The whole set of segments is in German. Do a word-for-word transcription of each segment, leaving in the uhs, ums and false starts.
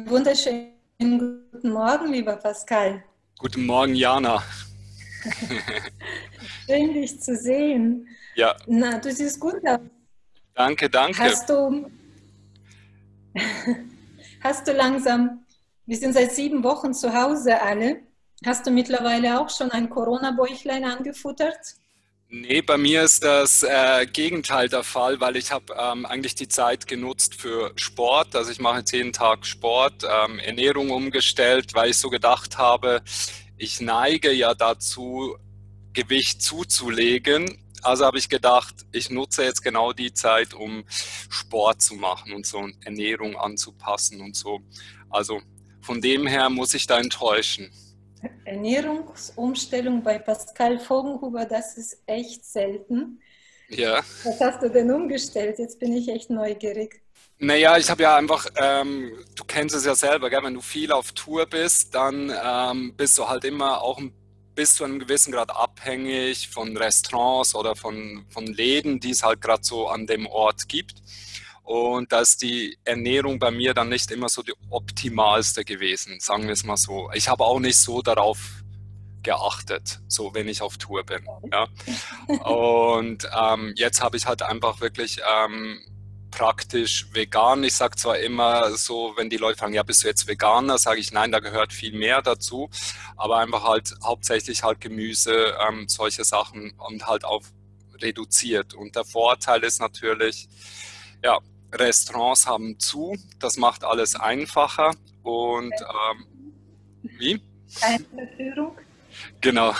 Wunderschönen guten Morgen, lieber Pascal. Guten Morgen, Jana. Schön, dich zu sehen. Ja, Na, du siehst gut aus. danke, danke. Hast du, hast du langsam, wir sind seit sieben Wochen zu Hause alle. Hast du mittlerweile auch schon ein Corona-Bäuchlein angefuttert? Nee, bei mir ist das äh, Gegenteil der Fall, weil ich habe ähm, eigentlich die Zeit genutzt für Sport. Also ich mache jetzt jeden Tag Sport, ähm, Ernährung umgestellt, weil ich so gedacht habe, ich neige ja dazu, Gewicht zuzulegen. Also habe ich gedacht, ich nutze jetzt genau die Zeit, um Sport zu machen und so Ernährung anzupassen und so. Also von dem her muss ich da enttäuschen. Ernährungsumstellung bei Pascal Vogenhuber, das ist echt selten. Ja. Was hast du denn umgestellt? Jetzt bin ich echt neugierig. Naja, ich habe ja einfach, ähm, du kennst es ja selber, gell? Wenn du viel auf Tour bist, dann ähm, bist du halt immer auch ein- bis zu einem gewissen Grad abhängig von Restaurants oder von, von Läden, die es halt gerade so an dem Ort gibt. Und da ist die Ernährung bei mir dann nicht immer so die optimalste gewesen, sagen wir es mal so. Ich habe auch nicht so darauf geachtet, so wenn ich auf Tour bin. Ja. Und ähm, jetzt habe ich halt einfach wirklich ähm, praktisch vegan. Ich sage zwar immer so, wenn die Leute fragen, ja, bist du jetzt Veganer, sage ich, nein, da gehört viel mehr dazu, aber einfach halt hauptsächlich halt Gemüse, ähm, solche Sachen und halt auf reduziert. Und der Vorteil ist natürlich, ja, Restaurants haben zu, das macht alles einfacher und ähm, wie? Keine Verführung? Genau.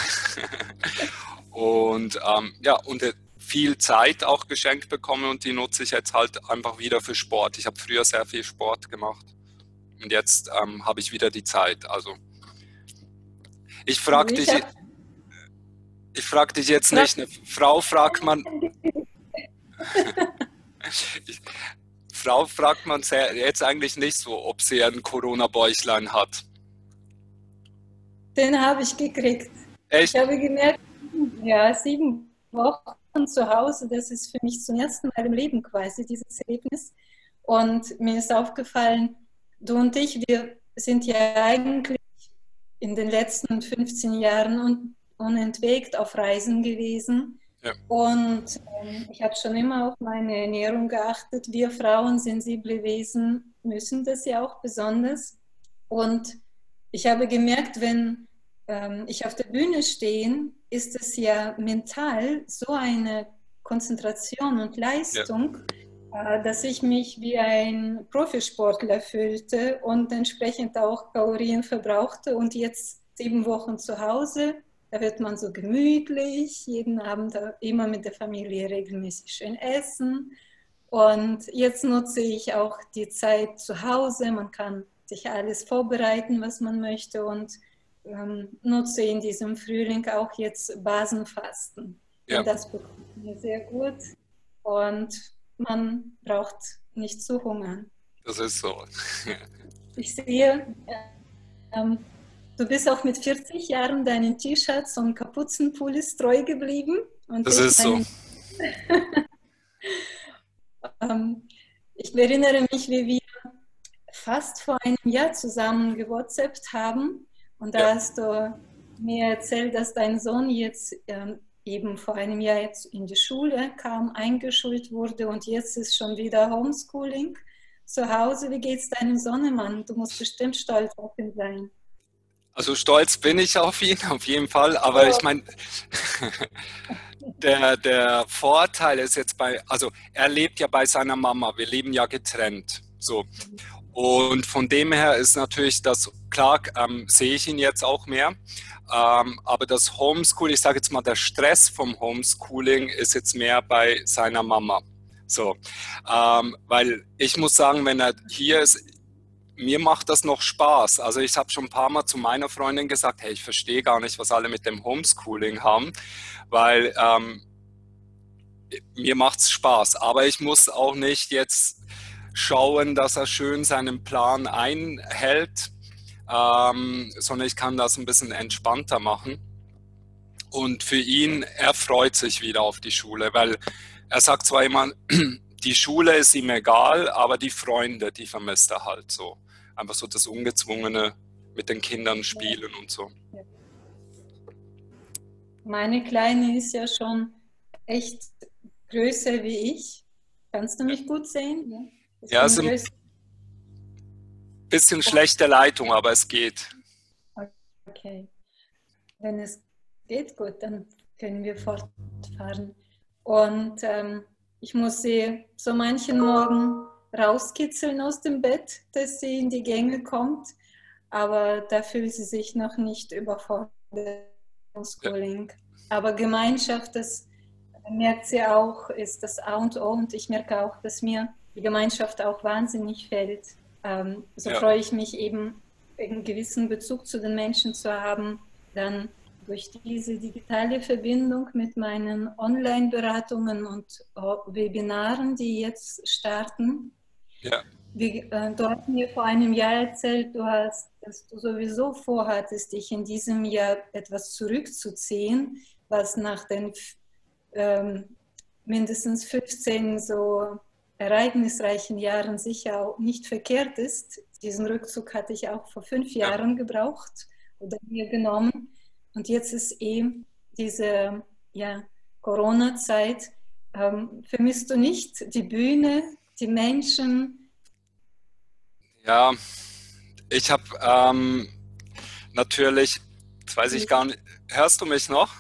Und ähm, ja, und äh, viel Zeit auch geschenkt bekommen und die nutze ich jetzt halt einfach wieder für Sport. Ich habe früher sehr viel Sport gemacht und jetzt ähm, habe ich wieder die Zeit. Also ich frage Ich dich, habe ich frag dich jetzt nicht, eine Frau fragt man, ich, Frau fragt man sehr, jetzt eigentlich nicht so, ob sie ein Corona-Bäuchlein hat. Den habe ich gekriegt. Ich Echt? habe gemerkt, ja, sieben Wochen zu Hause, das ist für mich zum ersten Mal im Leben quasi dieses Erlebnis. Und mir ist aufgefallen, du und ich, wir sind ja eigentlich in den letzten fünfzehn Jahren un unentwegt auf Reisen gewesen. Ja, Und ähm, ich habe schon immer auf meine Ernährung geachtet. Wir Frauen, sensible Wesen, müssen das ja auch besonders. Und ich habe gemerkt, wenn ähm, ich auf der Bühne stehe, ist es ja mental so eine Konzentration und ja, Leistung, äh, dass ich mich wie ein Profisportler fühlte und entsprechend auch Kalorien verbrauchte. Und jetzt sieben Wochen zu Hause, da wird man so gemütlich, jeden Abend immer mit der Familie regelmäßig schön essen. Und jetzt nutze ich auch die Zeit zu Hause. Man kann sich alles vorbereiten, was man möchte, und ähm, nutze in diesem Frühling auch jetzt Basenfasten. ja, Denn das bekommt mir sehr gut und man braucht nicht zu hungern. das ist so. Ich sehe, ähm, du bist auch mit vierzig Jahren deinen T-Shirts und Kapuzenpullis treu geblieben. Und Das ich ist so. meine, ähm, ich erinnere mich, wie wir fast vor einem Jahr zusammen gewhatsappt haben. Und Ja. da hast du mir erzählt, dass dein Sohn jetzt ähm, eben vor einem Jahr jetzt in die Schule kam, eingeschult wurde, und jetzt ist schon wieder Homeschooling zu Hause. Wie geht's deinem Sohnemann? Du musst bestimmt stolz auf ihn sein. Also stolz bin ich auf ihn, auf jeden Fall. Aber Oh, ich meine, der, der Vorteil ist jetzt bei, also er lebt ja bei seiner Mama, wir leben ja getrennt. So. Und von dem her ist natürlich das, klar, ähm, sehe ich ihn jetzt auch mehr. Ähm, aber das Homeschool, ich sage jetzt mal, der Stress vom Homeschooling ist jetzt mehr bei seiner Mama. So, ähm, weil ich muss sagen, wenn er hier ist, mir macht das noch Spaß. Also ich habe schon ein paar Mal zu meiner Freundin gesagt, hey, ich verstehe gar nicht, was alle mit dem Homeschooling haben, weil ähm, mir macht's Spaß. Aber ich muss auch nicht jetzt schauen, dass er schön seinen Plan einhält, ähm, sondern ich kann das ein bisschen entspannter machen. Und für ihn, er freut sich wieder auf die Schule, weil er sagt zwar immer, die Schule ist ihm egal, aber die Freunde, die vermisst er halt so. einfach so das Ungezwungene mit den Kindern spielen und so. Meine Kleine ist ja schon echt größer wie ich. Kannst du mich gut sehen? Ja, ich Ja, bin es ist ein größer. bisschen schlechte Leitung, aber es geht. Okay. Wenn es geht, gut, dann können wir fortfahren. Und ähm, ich muss sie so manchen Morgen rauskitzeln aus dem Bett, dass sie in die Gänge kommt, aber da fühlt sie sich noch nicht überfordert vom Ja, Schooling. Aber Gemeinschaft, das merkt sie auch, ist das A und O, und ich merke auch, dass mir die Gemeinschaft auch wahnsinnig fällt. Ähm, so ja, freue ich mich eben, einen gewissen Bezug zu den Menschen zu haben, dann durch diese digitale Verbindung mit meinen Online-Beratungen und äh, Webinaren, die jetzt starten. ja, Wie, äh, du hast mir vor einem Jahr erzählt, du hast, dass du sowieso vorhattest, dich in diesem Jahr etwas zurückzuziehen, was nach den ähm, mindestens fünfzehn so ereignisreichen Jahren sicher auch nicht verkehrt ist. Diesen Rückzug hatte ich auch vor fünf ja. Jahren gebraucht oder mir genommen. Und jetzt ist eben diese ja, Corona-Zeit. Ähm, vermisst du nicht die Bühne, die Menschen? Ja, ich habe ähm, natürlich, jetzt weiß ich gar nicht, hörst du mich noch?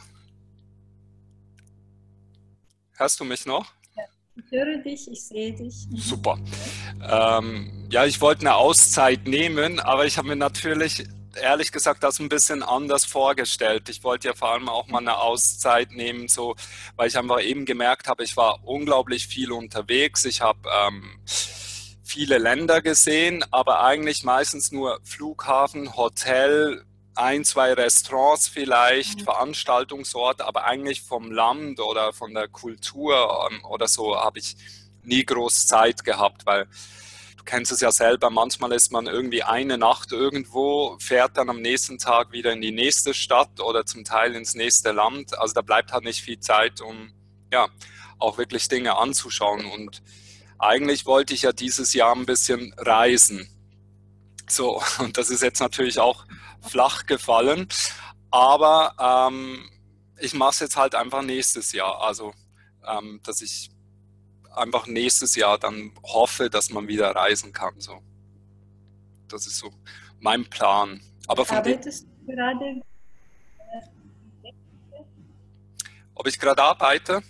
Hörst du mich noch? Ich höre dich, ich sehe dich. Mhm. Super. Ähm, ja, ich wollte eine Auszeit nehmen, aber ich habe mir natürlich, ehrlich gesagt, das ein bisschen anders vorgestellt. Ich wollte ja vor allem auch mal eine Auszeit nehmen, so, weil ich einfach eben gemerkt habe, ich war unglaublich viel unterwegs. Ich habe ähm, viele Länder gesehen, aber eigentlich meistens nur Flughafen, Hotel, ein, zwei Restaurants vielleicht, Veranstaltungsorte, aber eigentlich vom Land oder von der Kultur ähm, oder so habe ich nie groß Zeit gehabt, weil du kennst es ja selber, manchmal ist man irgendwie eine Nacht irgendwo, fährt dann am nächsten Tag wieder in die nächste Stadt oder zum Teil ins nächste Land. Also da bleibt halt nicht viel Zeit, um ja auch wirklich Dinge anzuschauen. Und eigentlich wollte ich ja dieses Jahr ein bisschen reisen. So, und das ist jetzt natürlich auch flach gefallen, aber ähm, ich mache es jetzt halt einfach nächstes Jahr. Also, ähm, dass ich einfach nächstes Jahr dann hoffe, dass man wieder reisen kann. So. Das ist so mein Plan. Aber von dem, Arbeitest du gerade? ob ich gerade arbeite,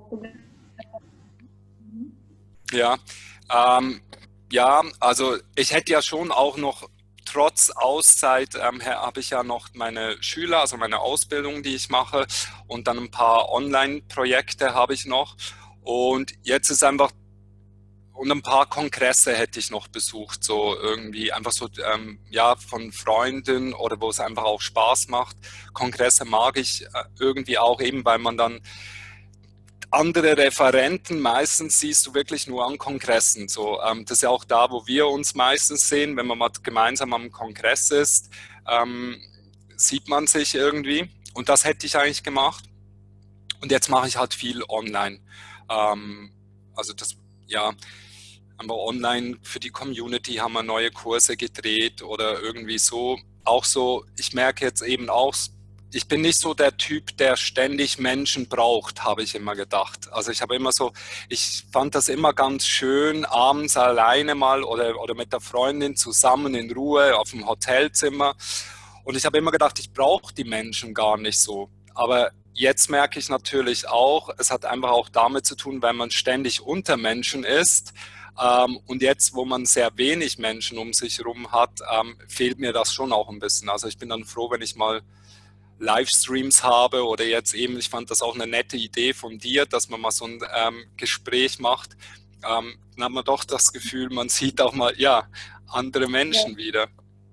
ja, ähm, ja, also ich hätte ja schon auch noch, trotz Auszeit, ähm, habe ich ja noch meine Schüler, also meine Ausbildung, die ich mache, und dann ein paar Online-Projekte habe ich noch. Und jetzt ist einfach, und ein paar Kongresse hätte ich noch besucht, so irgendwie einfach so, ähm, ja, von Freunden oder wo es einfach auch Spaß macht. Kongresse mag ich äh, irgendwie auch eben, weil man dann andere Referenten meistens siehst du wirklich nur an Kongressen. So, ähm, das ist ja auch da, wo wir uns meistens sehen, wenn man mal gemeinsam am Kongress ist, ähm, sieht man sich irgendwie. Und das hätte ich eigentlich gemacht. Und jetzt mache ich halt viel online. Ähm, also das, ja, haben wir online für die Community, haben wir neue Kurse gedreht oder irgendwie so. Auch so, ich merke jetzt eben auch, ich bin nicht so der Typ, der ständig Menschen braucht, habe ich immer gedacht. Also ich habe immer so, ich fand das immer ganz schön, abends alleine mal oder, oder mit der Freundin zusammen in Ruhe auf dem Hotelzimmer. Und ich habe immer gedacht, ich brauche die Menschen gar nicht so. Aber jetzt merke ich natürlich auch, es hat einfach auch damit zu tun, wenn man ständig unter Menschen ist. Ähm, und jetzt, wo man sehr wenig Menschen um sich herum hat, ähm, fehlt mir das schon auch ein bisschen. Also ich bin dann froh, wenn ich mal Livestreams habe oder jetzt eben, ich fand das auch eine nette Idee von dir, dass man mal so ein ähm, Gespräch macht. Ähm, dann hat man doch das Gefühl, man sieht auch mal, ja, andere Ja. Menschen wieder.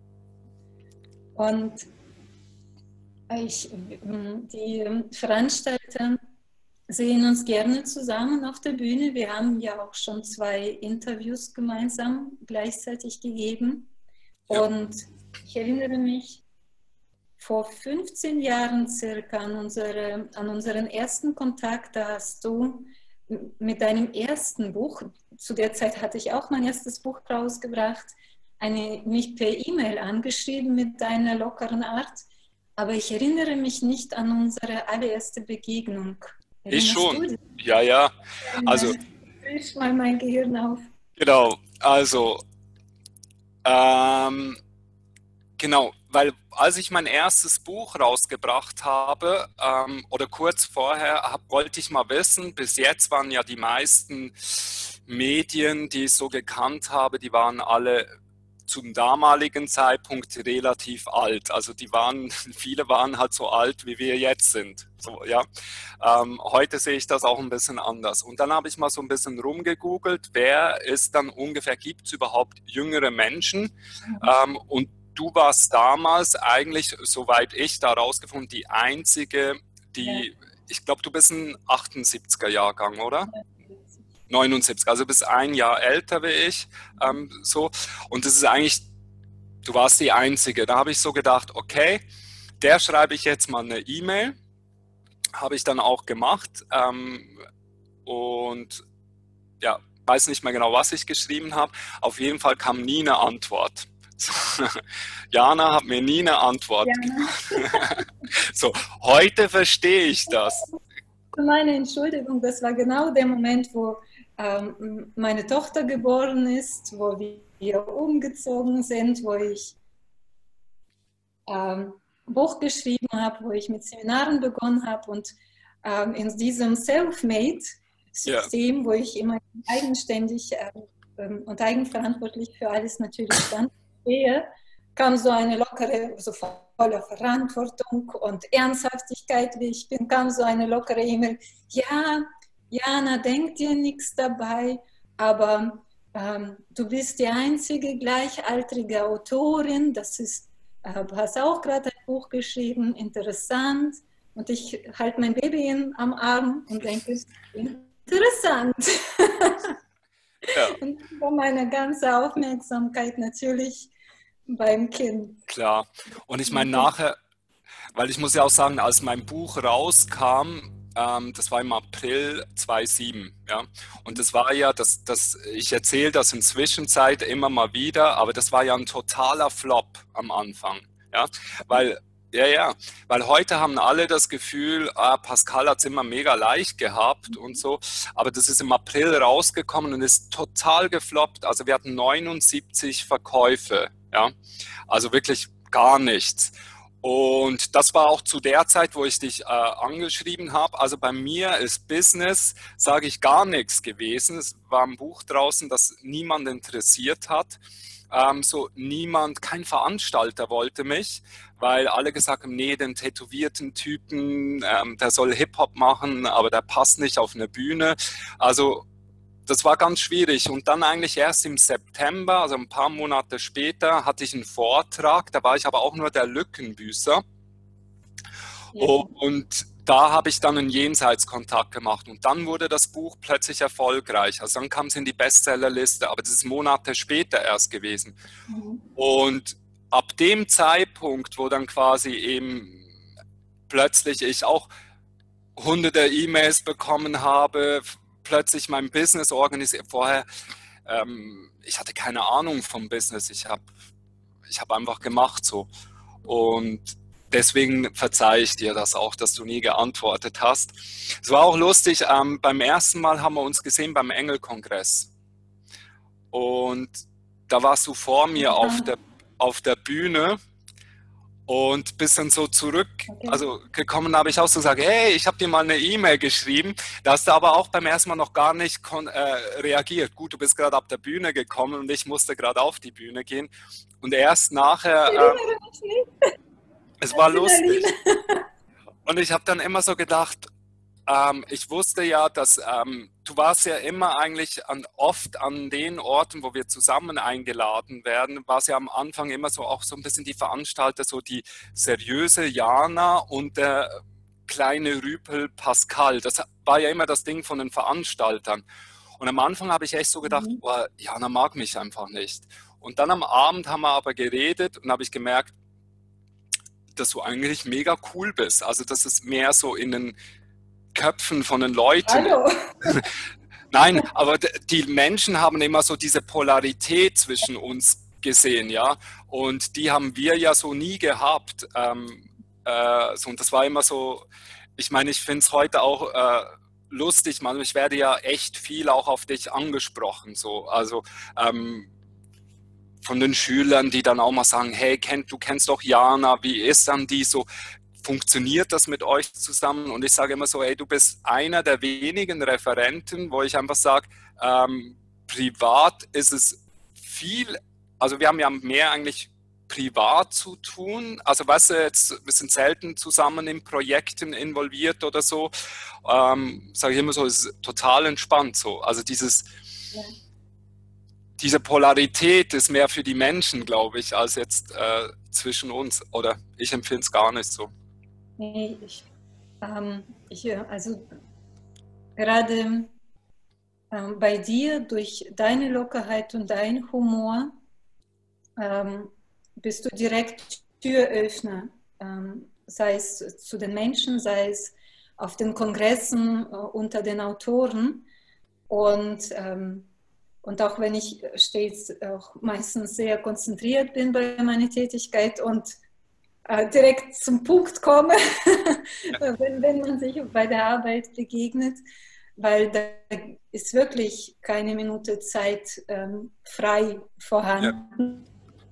Und ich, die Veranstalter sehen uns gerne zusammen auf der Bühne. Wir haben ja auch schon zwei Interviews gemeinsam gleichzeitig gegeben. Ja, Und ich erinnere mich vor fünfzehn Jahren circa an, unsere, an unseren ersten Kontakt. Da hast du mit deinem ersten Buch, zu der Zeit hatte ich auch mein erstes Buch rausgebracht, eine, mich per E-Mail angeschrieben mit deiner lockeren Art, aber ich erinnere mich nicht an unsere allererste Begegnung. Ich Erinnerst du schon. dich? Ja, ja. Also, Dann frisch mal mein Gehirn auf. genau. Also, ähm, genau, weil als ich mein erstes Buch rausgebracht habe, ähm, oder kurz vorher, hab, wollte ich mal wissen, bis jetzt waren ja die meisten Medien, die ich so gekannt habe, die waren alle zum damaligen Zeitpunkt relativ alt. Also die waren, viele waren halt so alt, wie wir jetzt sind. So, ja. Ähm, heute sehe ich das auch ein bisschen anders. Und dann habe ich mal so ein bisschen rumgegoogelt, wer ist dann ungefähr, gibt es überhaupt jüngere Menschen? Ähm, und du warst damals eigentlich, soweit ich da rausgefunden, die einzige, Ja. die, ich glaube, du bist ein achtundsiebziger Jahrgang, oder? neunundsiebzig, also bist ein Jahr älter wie ich, ähm, so. Und das ist eigentlich, du warst die Einzige. Da habe ich so gedacht, okay, der schreibe ich jetzt mal eine E-Mail. Habe ich dann auch gemacht. Ähm, und ja, weiß nicht mehr genau, was ich geschrieben habe. Auf jeden Fall kam nie eine Antwort. Jana hat mir nie eine Antwort gegeben. So, heute verstehe ich das. Meine Entschuldigung, das war genau der Moment, wo ähm, meine Tochter geboren ist, wo wir umgezogen sind, wo ich ähm, Buch geschrieben habe, wo ich mit Seminaren begonnen habe und ähm, in diesem Self-Made-System, ja, wo ich immer eigenständig äh, und eigenverantwortlich für alles natürlich stand, stehe, kam so eine lockere, so voller Verantwortung und Ernsthaftigkeit, wie ich bin, kam so eine lockere E-Mail. Ja, Jana, denk dir nichts dabei, aber ähm, du bist die einzige gleichaltrige Autorin, das ist, äh, du hast auch gerade ein Buch geschrieben, interessant. Und ich halte mein Baby in, am Arm und denke, interessant. Ja. Und war meine ganze Aufmerksamkeit natürlich beim Kind. Klar. Und ich meine nachher, weil ich muss ja auch sagen, als mein Buch rauskam, ähm, das war im April zweitausendsieben, ja. Und das war ja, das, das, ich erzähle das in Zwischenzeit immer mal wieder, aber das war ja ein totaler Flop am Anfang, ja. Weil, ja, ja, weil heute haben alle das Gefühl, ah, Pascal hat es immer mega leicht gehabt und so, aber das ist im April rausgekommen und ist total gefloppt. Also wir hatten neunundsiebzig Verkäufe, ja. Also wirklich gar nichts. Und das war auch zu der Zeit, wo ich dich äh, angeschrieben habe. Also bei mir ist Business, sage ich, gar nichts gewesen. Es war ein Buch draußen, das niemand interessiert hat. Ähm, so niemand, kein Veranstalter wollte mich, weil alle gesagt haben, nee, den tätowierten Typen, ähm, der soll Hip-Hop machen, aber der passt nicht auf eine Bühne. Also das war ganz schwierig. Und dann eigentlich erst im September, also ein paar Monate später, hatte ich einen Vortrag. Da war ich aber auch nur der Lückenbüßer. Ja. Und da habe ich dann einen Jenseitskontakt gemacht. Und dann wurde das Buch plötzlich erfolgreich. Also dann kam es in die Bestsellerliste, aber das ist Monate später erst gewesen. Mhm. Und ab dem Zeitpunkt, wo dann quasi eben plötzlich ich auch hunderte E-Mails bekommen habe, plötzlich mein Business organisiert. Vorher, ähm, ich hatte keine Ahnung vom Business. Ich habe ich hab einfach gemacht so. Und deswegen verzeihe ich dir das auch, dass du nie geantwortet hast. Es war auch lustig, ähm, beim ersten Mal haben wir uns gesehen beim Engelkongress. Und da warst du vor mir mhm. auf der, auf der Bühne. Und bis dann so zurück, okay. also gekommen habe ich auch so gesagt, hey, ich habe dir mal eine E-Mail geschrieben. Da hast du aber auch beim ersten Mal noch gar nicht äh, reagiert. Gut, du bist gerade ab der Bühne gekommen und ich musste gerade auf die Bühne gehen. Und erst nachher, äh, es war lustig. Und ich habe dann immer so gedacht, ähm, ich wusste ja, dass ähm, du warst ja immer eigentlich an, oft an den Orten, wo wir zusammen eingeladen werden, warst ja am Anfang immer so auch so ein bisschen die Veranstalter, so die seriöse Jana und der kleine Rüpel Pascal. Das war ja immer das Ding von den Veranstaltern. Und am Anfang habe ich echt so gedacht, mhm. boah, Jana mag mich einfach nicht. Und dann am Abend haben wir aber geredet und habe ich gemerkt, dass du eigentlich mega cool bist. Also das ist mehr so in den Köpfen von den Leuten. Hallo. Nein, aber die Menschen haben immer so diese Polarität zwischen uns gesehen, ja. Und die haben wir ja so nie gehabt. Ähm, äh, so, und das war immer so, ich meine, ich finde es heute auch äh, lustig, man, ich werde ja echt viel auch auf dich angesprochen, so, also ähm, von den Schülern, die dann auch mal sagen, hey, kenn, du kennst doch Jana, wie ist dann die so, funktioniert das mit euch zusammen? Und ich sage immer so, hey, du bist einer der wenigen Referenten, wo ich einfach sage, ähm, privat ist es viel, also wir haben ja mehr eigentlich privat zu tun, also weißt du, jetzt, wir sind selten zusammen in Projekten involviert oder so, ähm, sage ich immer so, es ist total entspannt so, also dieses, Ja. diese Polarität ist mehr für die Menschen, glaube ich, als jetzt äh, zwischen uns, oder ich empfinde es gar nicht so. Nee, ich, ähm, ich, also gerade ähm, bei dir, durch deine Lockerheit und deinen Humor, ähm, bist du direkt Türöffner, ähm, sei es zu den Menschen, sei es auf den Kongressen äh, unter den Autoren. Und, ähm, und auch wenn ich stets auch meistens sehr konzentriert bin bei meiner Tätigkeit und äh, direkt zum Punkt komme, wenn, wenn man sich bei der Arbeit begegnet, weil da ist wirklich keine Minute Zeit ähm, frei Ja. vorhanden.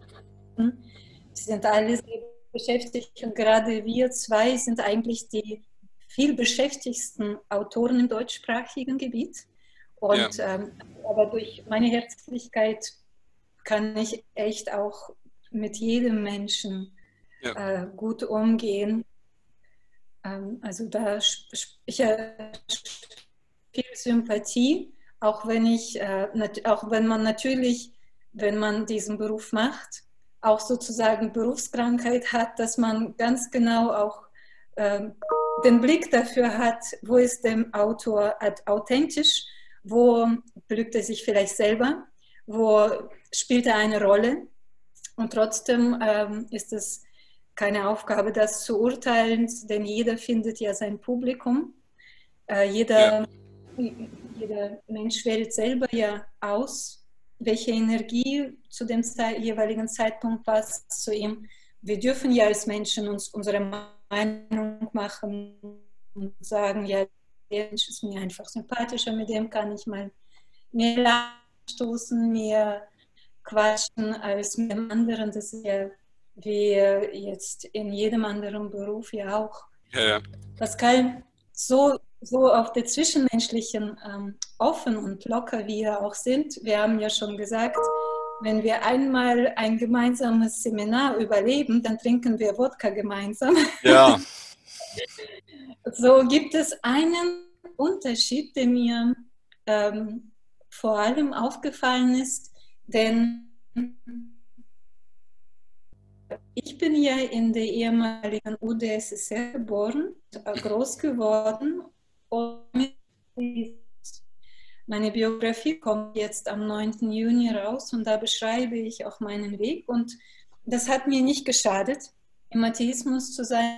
Sie sind alle sehr beschäftigt und gerade wir zwei sind eigentlich die viel beschäftigsten Autoren im deutschsprachigen Gebiet. Und Ja. ähm, aber durch meine Herzlichkeit kann ich echt auch mit jedem Menschen Ja. äh, gut umgehen. Ähm, also da ich äh, viel Sympathie, auch wenn ich, äh, auch wenn man natürlich, wenn man diesen Beruf macht, auch sozusagen Berufskrankheit hat, dass man ganz genau auch äh, den Blick dafür hat, wo ist dem Autor authentisch, wo belügt er sich vielleicht selber, wo spielt er eine Rolle. Und trotzdem ähm, ist es keine Aufgabe, das zu urteilen, denn jeder findet ja sein Publikum. Äh, jeder, Ja. jeder Mensch wählt selber ja aus, welche Energie zu dem Ze- jeweiligen Zeitpunkt passt zu ihm. Wir dürfen ja als Menschen uns unsere Meinung machen und sagen, ja, der Mensch ist mir einfach sympathischer, mit dem kann ich mal mehr stoßen, mehr quatschen als mit dem anderen. Das ist ja wie jetzt in jedem anderen Beruf ja auch. Ja, ja. Pascal, so, so auf der zwischenmenschlichen ähm, offen und locker wir auch sind, wir haben ja schon gesagt, wenn wir einmal ein gemeinsames Seminar überleben, dann trinken wir Wodka gemeinsam. Ja. So gibt es einen Unterschied, der mir ähm, vor allem aufgefallen ist, denn ich bin ja in der ehemaligen U d S S R geboren, groß geworden und meine Biografie kommt jetzt am neunten Juni raus und da beschreibe ich auch meinen Weg und das hat mir nicht geschadet, im Atheismus zu sein.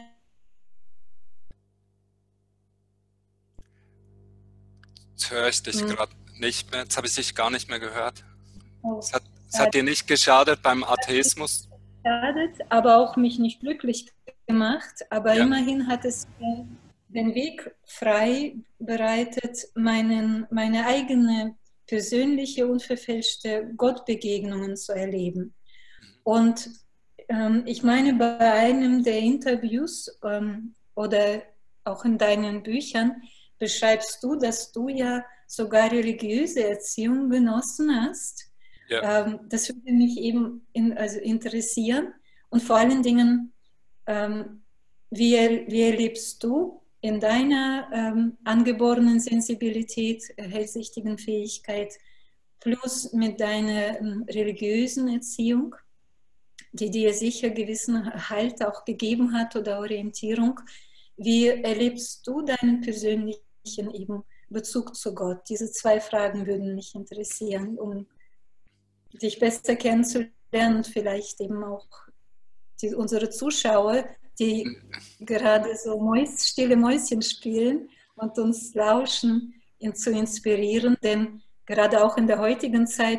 Jetzt höre ich dich Hm. gerade nicht mehr. Jetzt habe ich dich gar nicht mehr gehört. Oh, Es hat, es hat dir nicht geschadet beim Atheismus? geschadet, aber auch mich nicht glücklich gemacht. Aber Ja. immerhin hat es mir den Weg frei bereitet, meinen, meine eigene persönliche, unverfälschte Gottbegegnungen zu erleben. Und ähm, ich meine, bei einem der Interviews ähm, oder auch in deinen Büchern beschreibst du, dass du ja sogar religiöse Erziehung genossen hast. Ja. Ähm, das würde mich eben in, also interessieren. Und vor allen Dingen, ähm, wie, wie erlebst du in deiner ähm, angeborenen Sensibilität, hellsichtigen Fähigkeit, plus mit deiner ähm, religiösen Erziehung, die dir sicher gewissen Halt auch gegeben hat oder Orientierung, wie erlebst du deinen persönlichen eben Bezug zu Gott? Diese zwei Fragen würden mich interessieren, um dich besser kennenzulernen und vielleicht eben auch die, unsere Zuschauer, die gerade so Mäus, stille Mäuschen spielen und uns lauschen, ihn zu inspirieren. Denn gerade auch in der heutigen Zeit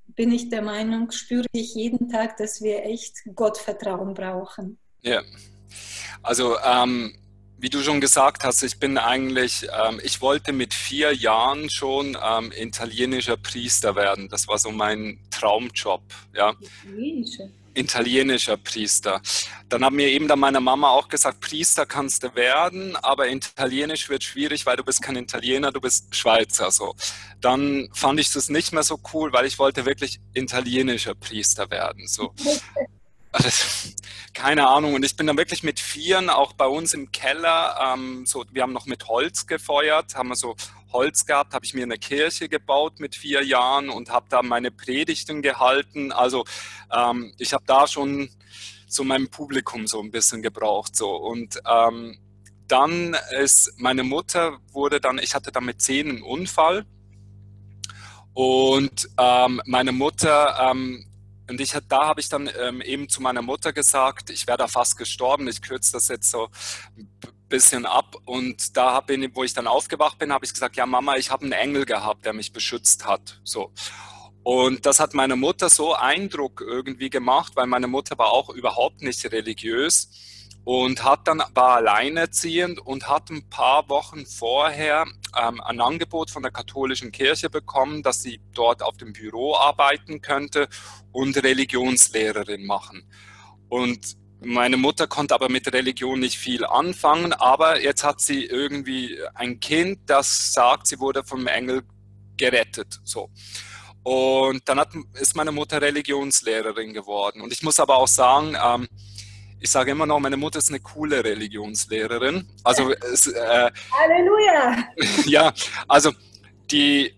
bin ich der Meinung, spüre ich jeden Tag, dass wir echt Gottvertrauen brauchen. Ja, also ähm, wie du schon gesagt hast, ich bin eigentlich, ähm, ich wollte mit vier Jahren schon ähm, italienischer Priester werden. Das war so mein Traumjob, ja. Italienische. Italienischer Priester. Dann hat mir eben dann meine Mama auch gesagt, Priester kannst du werden, aber Italienisch wird schwierig, weil du bist kein Italiener, du bist Schweizer. So. Dann fand ich das nicht mehr so cool, weil ich wollte wirklich italienischer Priester werden. So. Also, keine Ahnung. Und ich bin dann wirklich mit Vieren auch bei uns im Keller, ähm, so, wir haben noch mit Holz gefeuert, haben wir so Holz gehabt, habe ich mir eine Kirche gebaut mit vier Jahren und habe da meine Predigten gehalten. Also ähm, ich habe da schon so mein Publikum so ein bisschen gebraucht. So. Und ähm, dann ist meine Mutter wurde dann, ich hatte dann mit zehn einen Unfall und ähm, meine Mutter ähm, Und ich, da habe ich dann ähm, eben zu meiner Mutter gesagt, ich wäre da fast gestorben, ich kürze das jetzt so ein bisschen ab. Und da bin, wo ich dann aufgewacht bin, habe ich gesagt, ja Mama, ich habe einen Engel gehabt, der mich beschützt hat. So. Und das hat meine Mutter so Eindruck irgendwie gemacht, weil meine Mutter war auch überhaupt nicht religiös und hat dann, war alleinerziehend und hat ein paar Wochen vorher ähm, ein Angebot von der katholischen Kirche bekommen, dass sie dort auf dem Büro arbeiten könnte und Religionslehrerin machen. Und meine Mutter konnte aber mit Religion nicht viel anfangen, aber jetzt hat sie irgendwie ein Kind, das sagt, sie wurde vom Engel gerettet. So. Und dann hat, ist meine Mutter Religionslehrerin geworden. Und ich muss aber auch sagen, ähm, ich sage immer noch, meine Mutter ist eine coole Religionslehrerin. Also es, äh, Halleluja! ja, also die,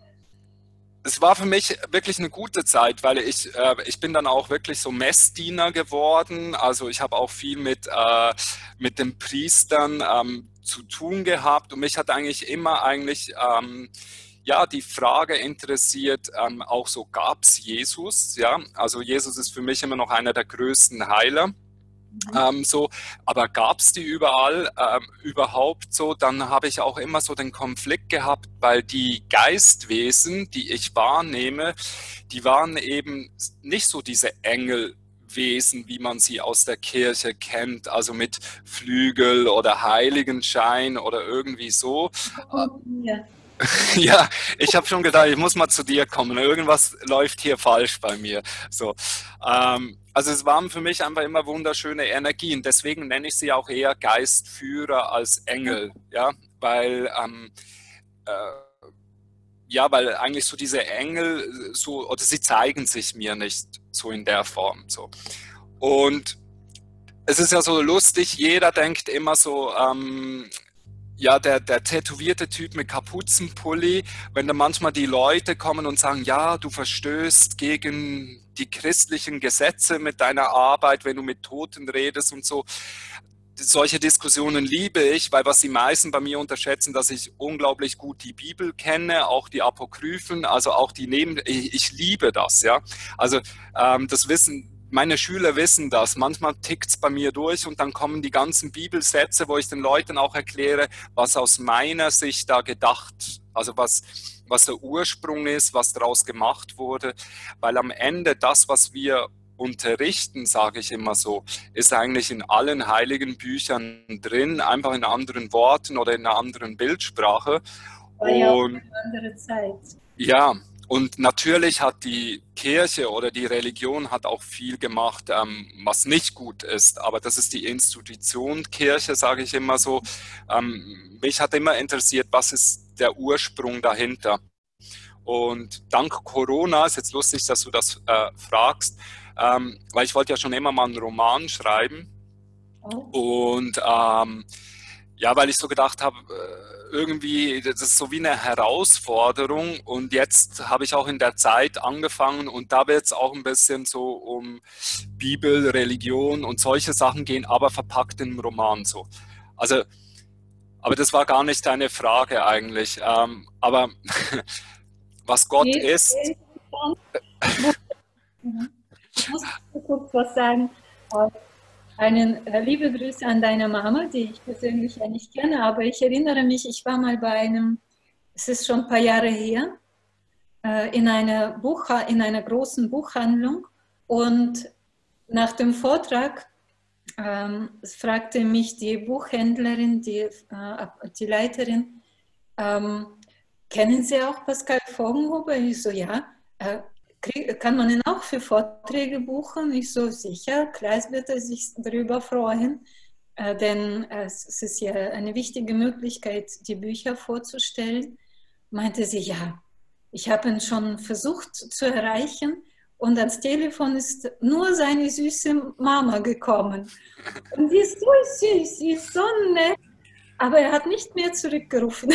es war für mich wirklich eine gute Zeit, weil ich, äh, ich bin dann auch wirklich so Messdiener geworden. Also ich habe auch viel mit, äh, mit den Priestern ähm, zu tun gehabt und mich hat eigentlich immer eigentlich ähm, ja, die Frage interessiert, ähm, auch so, gab es Jesus? Ja, also Jesus ist für mich immer noch einer der größten Heiler. Ähm, so, aber gab es die überall ähm, überhaupt so? Dann habe ich auch immer so den Konflikt gehabt, weil die Geistwesen, die ich wahrnehme, die waren eben nicht so diese Engelwesen, wie man sie aus der Kirche kennt, also mit Flügel oder Heiligenschein oder irgendwie so. Ja. Ja, ich habe schon gedacht, ich muss mal zu dir kommen. Irgendwas läuft hier falsch bei mir. So, ähm, also es waren für mich einfach immer wunderschöne Energien. Deswegen nenne ich sie auch eher Geistführer als Engel, ja, weil ähm, äh, ja, weil eigentlich so diese Engel so oder sie zeigen sich mir nicht so in der Form. So und es ist ja so lustig. Jeder denkt immer so. Ähm, Ja, der, der tätowierte Typ mit Kapuzenpulli, wenn dann manchmal die Leute kommen und sagen, ja, du verstößt gegen die christlichen Gesetze mit deiner Arbeit, wenn du mit Toten redest und so. Solche Diskussionen liebe ich, weil was die meisten bei mir unterschätzen, dass ich unglaublich gut die Bibel kenne, auch die Apokryphen, also auch die Neben... Ich, ich liebe das, ja. Also ähm, das Wissen... Meine Schüler wissen das. Manchmal tickt es bei mir durch und dann kommen die ganzen Bibelsätze, wo ich den Leuten auch erkläre, was aus meiner Sicht da gedacht, also was, was der Ursprung ist, was daraus gemacht wurde. Weil am Ende das, was wir unterrichten, sage ich immer so, ist eigentlich in allen heiligen Büchern drin, einfach in anderen Worten oder in einer anderen Bildsprache. War ja auch Und eine andere Zeit. ja, und natürlich hat die Kirche oder die Religion hat auch viel gemacht, ähm, was nicht gut ist. Aber das ist die Institution Kirche, sage ich immer so. Ähm, mich hat immer interessiert, was ist der Ursprung dahinter. Und dank Corona, ist jetzt lustig, dass du das äh, fragst, ähm, weil ich wollte ja schon immer mal einen Roman schreiben. Oh. Und ähm, ja, weil ich so gedacht habe, irgendwie, das ist so wie eine Herausforderung und jetzt habe ich auch in der Zeit angefangen und da wird es auch ein bisschen so um Bibel, Religion und solche Sachen gehen, aber verpackt in einem Roman so. Also, aber das war gar nicht deine Frage eigentlich. Ähm, aber was Gott Nee, ist... ich muss kurz was sagen. Einen äh, liebe Grüße an deine Mama, die ich persönlich ja nicht kenne, aber ich erinnere mich, ich war mal bei einem, es ist schon ein paar Jahre her, äh, in, einer Buch, in einer großen Buchhandlung und nach dem Vortrag ähm, fragte mich die Buchhändlerin, die, äh, die Leiterin, ähm, kennen Sie auch Pascal Voggenhuber? Ich so, ja. Äh, krieg, kann man ihn auch für Vorträge buchen? Ich so, sicher, Kleis wird er sich darüber freuen, äh, denn äh, es ist ja eine wichtige Möglichkeit, die Bücher vorzustellen. Meinte sie, ja, ich habe ihn schon versucht zu erreichen und ans Telefon ist nur seine süße Mama gekommen. Und sie ist so süß, sie ist so nett, aber er hat nicht mehr zurückgerufen.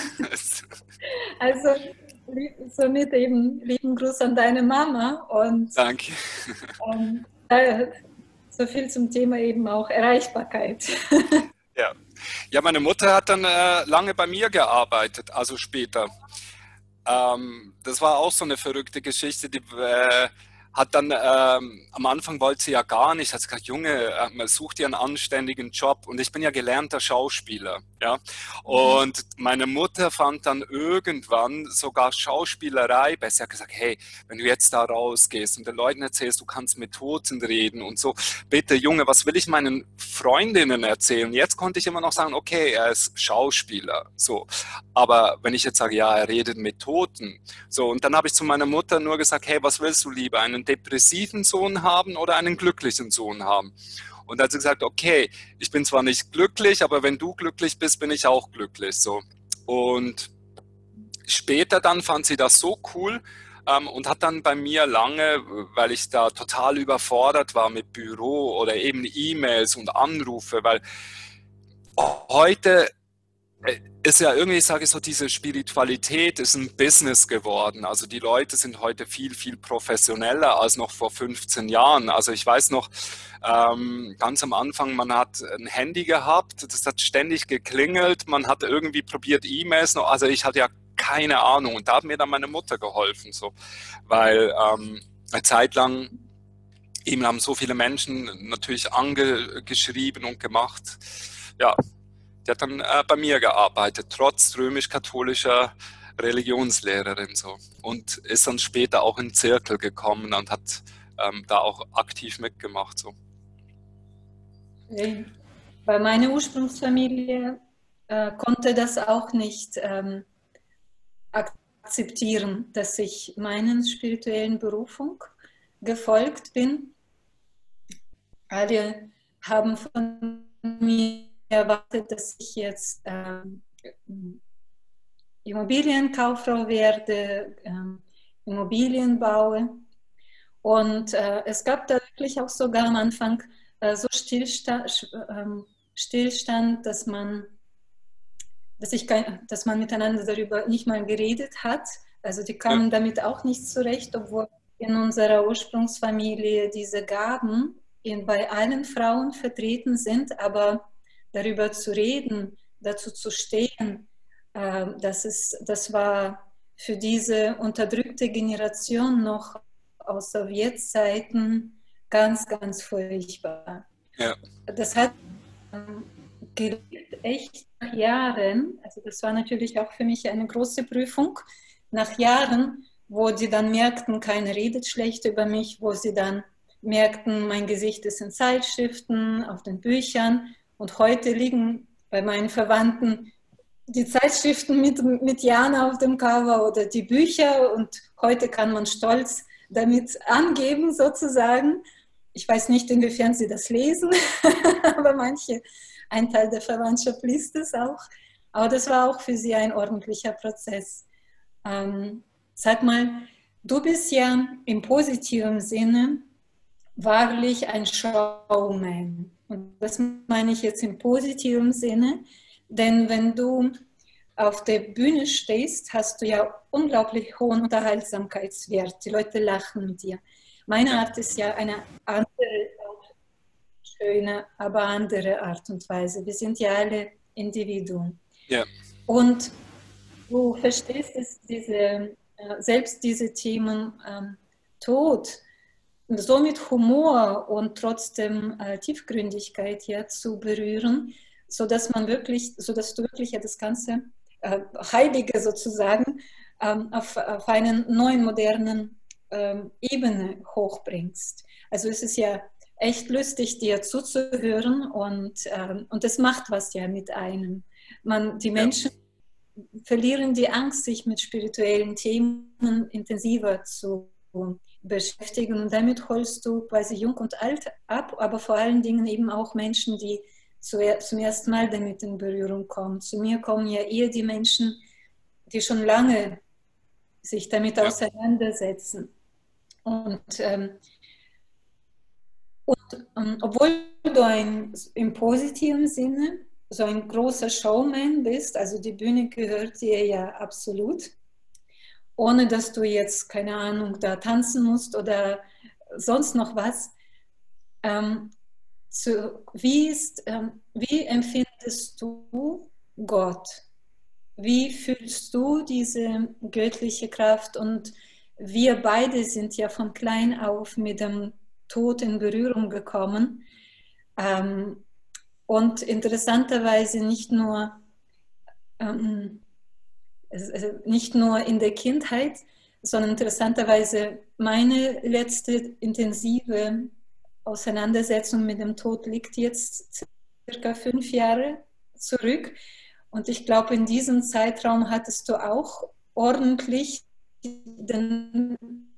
Also somit eben lieben Gruß an deine Mama und Danke. Ähm, äh, so viel zum Thema eben auch Erreichbarkeit. Ja, ja, meine Mutter hat dann äh, lange bei mir gearbeitet, also später. Ähm, das war auch so eine verrückte Geschichte. Die äh, hat dann, ähm, am Anfang wollte sie ja gar nicht, hat sie gesagt, Junge, äh, man sucht dir einen anständigen Job. Und ich bin ja gelernter Schauspieler, ja. Und meine Mutter fand dann irgendwann sogar Schauspielerei besser. Sie hat gesagt, hey, wenn du jetzt da rausgehst und den Leuten erzählst, du kannst mit Toten reden und so, bitte Junge, was will ich meinen Freundinnen erzählen? Jetzt konnte ich immer noch sagen, okay, er ist Schauspieler, so. Aber wenn ich jetzt sage, ja, er redet mit Toten, so, und dann habe ich zu meiner Mutter nur gesagt, hey, was willst du lieber, einen depressiven Sohn haben oder einen glücklichen Sohn haben? Und da hat sie gesagt, okay, ich bin zwar nicht glücklich, aber wenn du glücklich bist, bin ich auch glücklich, so. Und später dann fand sie das so cool, ähm, und hat dann bei mir lange, weil ich da total überfordert war mit Büro oder eben E-Mails und Anrufe, weil heute ist ja irgendwie, sage ich so, diese Spiritualität ist ein Business geworden. Also die Leute sind heute viel, viel professioneller als noch vor fünfzehn Jahren. Also ich weiß noch, ähm, ganz am Anfang, man hat ein Handy gehabt, das hat ständig geklingelt, man hat irgendwie probiert E-Mails noch, also ich hatte ja keine Ahnung und da hat mir dann meine Mutter geholfen, so, weil ähm, eine Zeit lang eben haben so viele Menschen natürlich angeschrieben und gemacht, ja. Die hat dann äh, bei mir gearbeitet, trotz römisch-katholischer Religionslehrerin so. Und ist dann später auch in den Zirkel gekommen und hat ähm, da auch aktiv mitgemacht. So. Bei meiner Ursprungsfamilie äh, konnte das auch nicht ähm, akzeptieren, dass ich meinen spirituellen Berufung gefolgt bin. Alle haben von mir erwartet, dass ich jetzt ähm, Immobilienkauffrau werde, ähm, Immobilien baue. Und äh, es gab da wirklich auch sogar am Anfang äh, so Stillstand, äh, Stillstand, dass man, dass, ich kein, dass man miteinander darüber nicht mal geredet hat. Also die kamen damit auch nicht zurecht, obwohl in unserer Ursprungsfamilie diese Gaben in, bei allen Frauen vertreten sind, aber darüber zu reden, dazu zu stehen, äh, das, ist, das war für diese unterdrückte Generation noch aus Sowjetzeiten ganz, ganz furchtbar. Ja. Das hat ähm, gelebt, echt nach Jahren, also das war natürlich auch für mich eine große Prüfung, nach Jahren, wo die dann merkten, keiner redet schlecht über mich, wo sie dann merkten, mein Gesicht ist in Zeitschriften, auf den Büchern. Und heute liegen bei meinen Verwandten die Zeitschriften mit, mit Jana auf dem Cover oder die Bücher. Und heute kann man stolz damit angeben, sozusagen. Ich weiß nicht, inwiefern sie das lesen, aber manche, ein Teil der Verwandtschaft liest es auch. Aber das war auch für sie ein ordentlicher Prozess. Ähm, sag mal, du bist ja im positiven Sinne wahrlich ein Showman. Und das meine ich jetzt im positiven Sinne, denn wenn du auf der Bühne stehst, hast du ja unglaublich hohen Unterhaltsamkeitswert. Die Leute lachen mit dir. Meine Art ist ja eine andere, schöne, aber andere Art und Weise. Wir sind ja alle Individuen. Ja. Und du verstehst es, diese, selbst diese Themen ähm, Tod, so mit Humor und trotzdem äh, Tiefgründigkeit hier zu berühren, sodass man wirklich, sodass du wirklich ja das ganze äh, Heilige sozusagen ähm, auf, auf einen neuen, modernen ähm, Ebene hochbringst. Also es ist ja echt lustig, dir zuzuhören und, ähm, und das macht was ja mit einem. Man, die Ja. Menschen verlieren die Angst, sich mit spirituellen Themen intensiver zu beschäftigen. Und damit holst du quasi jung und alt ab, aber vor allen Dingen eben auch Menschen, die zum ersten Mal damit in Berührung kommen. Zu mir kommen ja eher die Menschen, die schon lange sich damit Ja. auseinandersetzen. Und, ähm, und ähm, obwohl du ein, im positiven Sinne so ein großer Showman bist, also die Bühne gehört dir ja absolut, ohne dass du jetzt, keine Ahnung, da tanzen musst oder sonst noch was. Ähm, zu, wie, ist, ähm, wie empfindest du Gott? Wie fühlst du diese göttliche Kraft? Und wir beide sind ja von klein auf mit dem Tod in Berührung gekommen. Ähm, und interessanterweise nicht nur, ähm, nicht nur in der Kindheit, sondern interessanterweise meine letzte intensive Auseinandersetzung mit dem Tod liegt jetzt circa fünf Jahre zurück. Und ich glaube, in diesem Zeitraum hattest du auch ordentlich den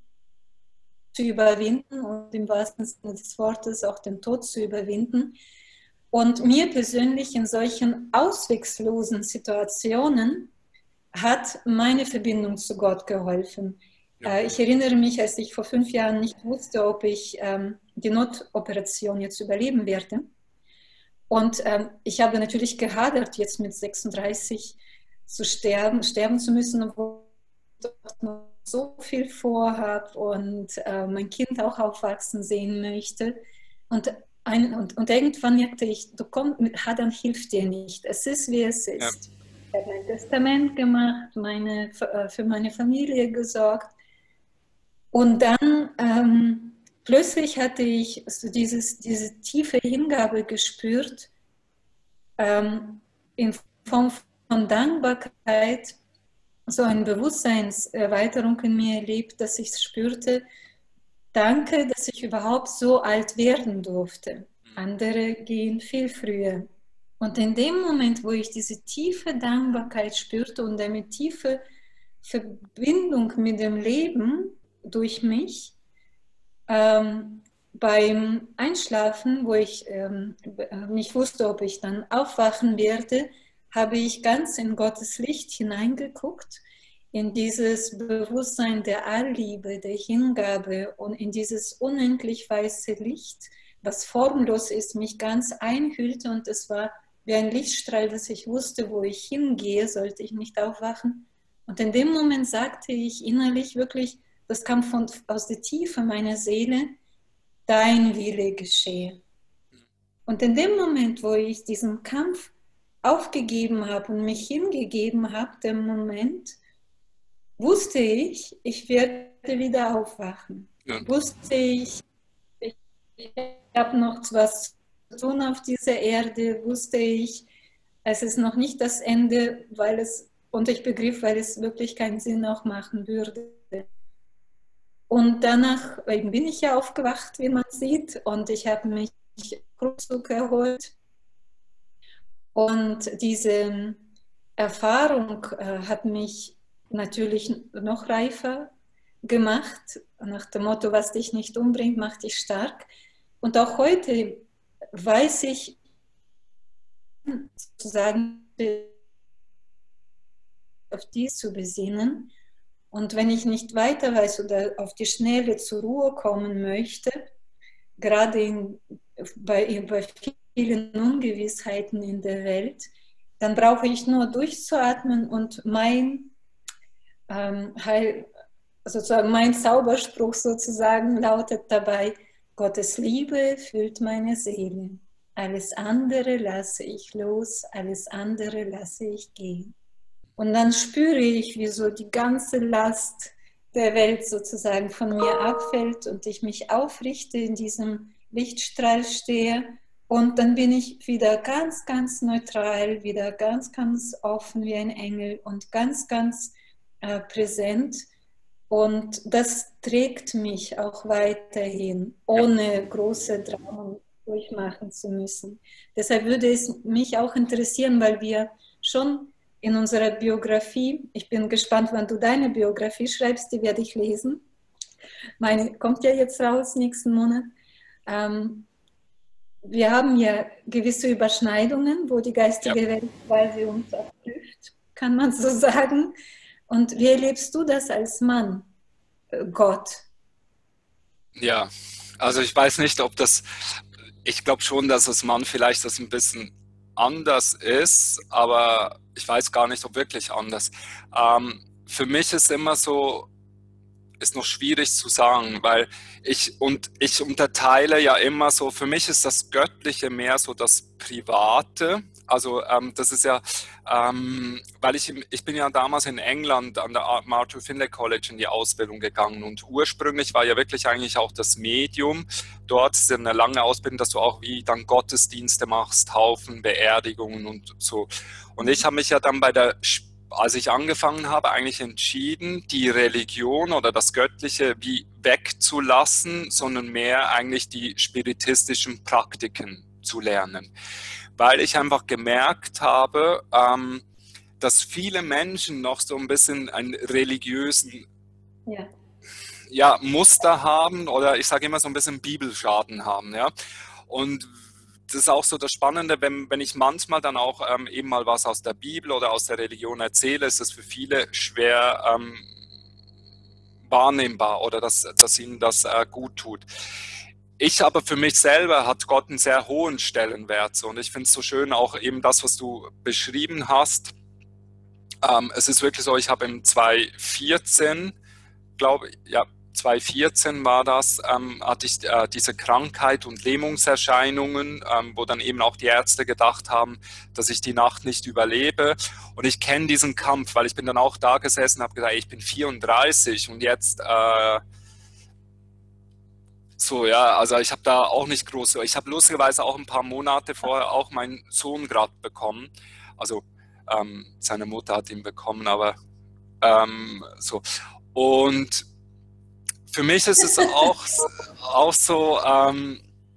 zu überwinden und im wahrsten Sinne des Wortes auch den Tod zu überwinden. Und mir persönlich in solchen ausweglosen Situationen hat meine Verbindung zu Gott geholfen. Ja. Ich erinnere mich, als ich vor fünf Jahren nicht wusste, ob ich ähm, die Notoperation jetzt überleben werde. Und ähm, ich habe natürlich gehadert, jetzt mit sechsunddreißig zu sterben, sterben zu müssen, obwohl ich noch so viel vorhabe und äh, mein Kind auch aufwachsen sehen möchte. Und, ein, und, und irgendwann merkte ich, du kommst mit Hadern hilft dir nicht. Es ist, wie es ist. Ja. Ich habe mein Testament gemacht, meine, für meine Familie gesorgt. Und dann ähm, plötzlich hatte ich so dieses, diese tiefe Hingabe gespürt, ähm, in Form von Dankbarkeit, so eine Bewusstseinserweiterung in mir erlebt, dass ich spürte, danke, dass ich überhaupt so alt werden durfte. Andere gehen viel früher. Und in dem Moment, wo ich diese tiefe Dankbarkeit spürte und eine tiefe Verbindung mit dem Leben durch mich, ähm, beim Einschlafen, wo ich ähm, nicht wusste, ob ich dann aufwachen werde, habe ich ganz in Gottes Licht hineingeguckt, in dieses Bewusstsein der Allliebe, der Hingabe und in dieses unendlich weiße Licht, was formlos ist, mich ganz einhüllte und es war wie ein Lichtstrahl, dass ich wusste, wo ich hingehe, sollte ich nicht aufwachen. Und in dem Moment sagte ich innerlich wirklich, das kam von, aus der Tiefe meiner Seele, dein Wille geschehe. Und in dem Moment, wo ich diesen Kampf aufgegeben habe und mich hingegeben habe, dem Moment, wusste ich, ich werde wieder aufwachen. Ja. Wusste ich, ich, ich habe noch was zu tun auf dieser Erde, wusste ich, es ist noch nicht das Ende, weil es, und ich begriff, weil es wirklich keinen Sinn auch machen würde. Und danach bin ich ja aufgewacht, wie man sieht, und ich habe mich Ruckzuck erholt. Und diese Erfahrung äh, hat mich natürlich noch reifer gemacht, nach dem Motto, was dich nicht umbringt, macht dich stark. Und auch heute weiß ich, sozusagen, auf dies zu besinnen. Und wenn ich nicht weiter weiß oder auf die Schnelle zur Ruhe kommen möchte, gerade in, bei, bei vielen Ungewissheiten in der Welt, dann brauche ich nur durchzuatmen und mein ähm, Heil, sozusagen mein Zauberspruch sozusagen lautet dabei, Gottes Liebe füllt meine Seele. Alles andere lasse ich los, alles andere lasse ich gehen. Und dann spüre ich, wie so die ganze Last der Welt sozusagen von mir abfällt und ich mich aufrichte, in diesem Lichtstrahl stehe. Und dann bin ich wieder ganz, ganz neutral, wieder ganz, ganz offen wie ein Engel und ganz, ganz äh, präsent. Und das trägt mich auch weiterhin, ohne große Dramen durchmachen zu müssen. Deshalb würde es mich auch interessieren, weil wir schon in unserer Biografie, ich bin gespannt, wann du deine Biografie schreibst, die werde ich lesen. Meine kommt ja jetzt raus nächsten Monat. Ähm, wir haben ja gewisse Überschneidungen, wo die geistige Ja. Welt quasi uns auch prüft, kann man so sagen. Und wie erlebst du das als Mann, äh, Gott? Ja, also ich weiß nicht, ob das, ich glaube schon, dass als Mann vielleicht das ein bisschen anders ist, aber ich weiß gar nicht, ob wirklich anders. Ähm, für mich ist immer so, ist noch schwierig zu sagen, weil ich und ich unterteile ja immer so, für mich ist das Göttliche mehr so das Private. Also ähm, das ist ja, ähm, weil ich, ich bin ja damals in England an der Martin Finlay College in die Ausbildung gegangen und ursprünglich war ja wirklich eigentlich auch das Medium. Dort ist ja eine lange Ausbildung, dass du auch wie dann Gottesdienste machst, Taufen, Beerdigungen und so. Und ich habe mich ja dann bei der als ich angefangen habe, eigentlich entschieden, die Religion oder das Göttliche wie wegzulassen, sondern mehr eigentlich die spiritistischen Praktiken zu lernen. Weil ich einfach gemerkt habe, ähm, dass viele Menschen noch so ein bisschen einen religiösen Ja. ja, Muster haben oder ich sage immer so ein bisschen Bibelschaden haben. Ja? Und das ist auch so das Spannende, wenn, wenn ich manchmal dann auch ähm, eben mal was aus der Bibel oder aus der Religion erzähle, ist das für viele schwer ähm, wahrnehmbar oder dass, dass ihnen das äh, gut tut. Ich aber für mich selber hat Gott einen sehr hohen Stellenwert. So. Und ich finde es so schön, auch eben das, was du beschrieben hast. Ähm, es ist wirklich so, ich habe im zwanzig vierzehn, glaube ich, ja, zwanzig vierzehn war das, ähm, hatte ich äh, diese Krankheit und Lähmungserscheinungen, ähm, wo dann eben auch die Ärzte gedacht haben, dass ich die Nacht nicht überlebe. Und ich kenne diesen Kampf, weil ich bin dann auch da gesessen und habe gesagt, ey, ich bin vierunddreißig und jetzt äh, so, ja, also ich habe da auch nicht groß, ich habe lustigerweise auch ein paar Monate vorher auch meinen Sohn gerade bekommen. Also ähm, seine Mutter hat ihn bekommen, aber ähm, so. Und für mich ist es auch, auch so, ähm,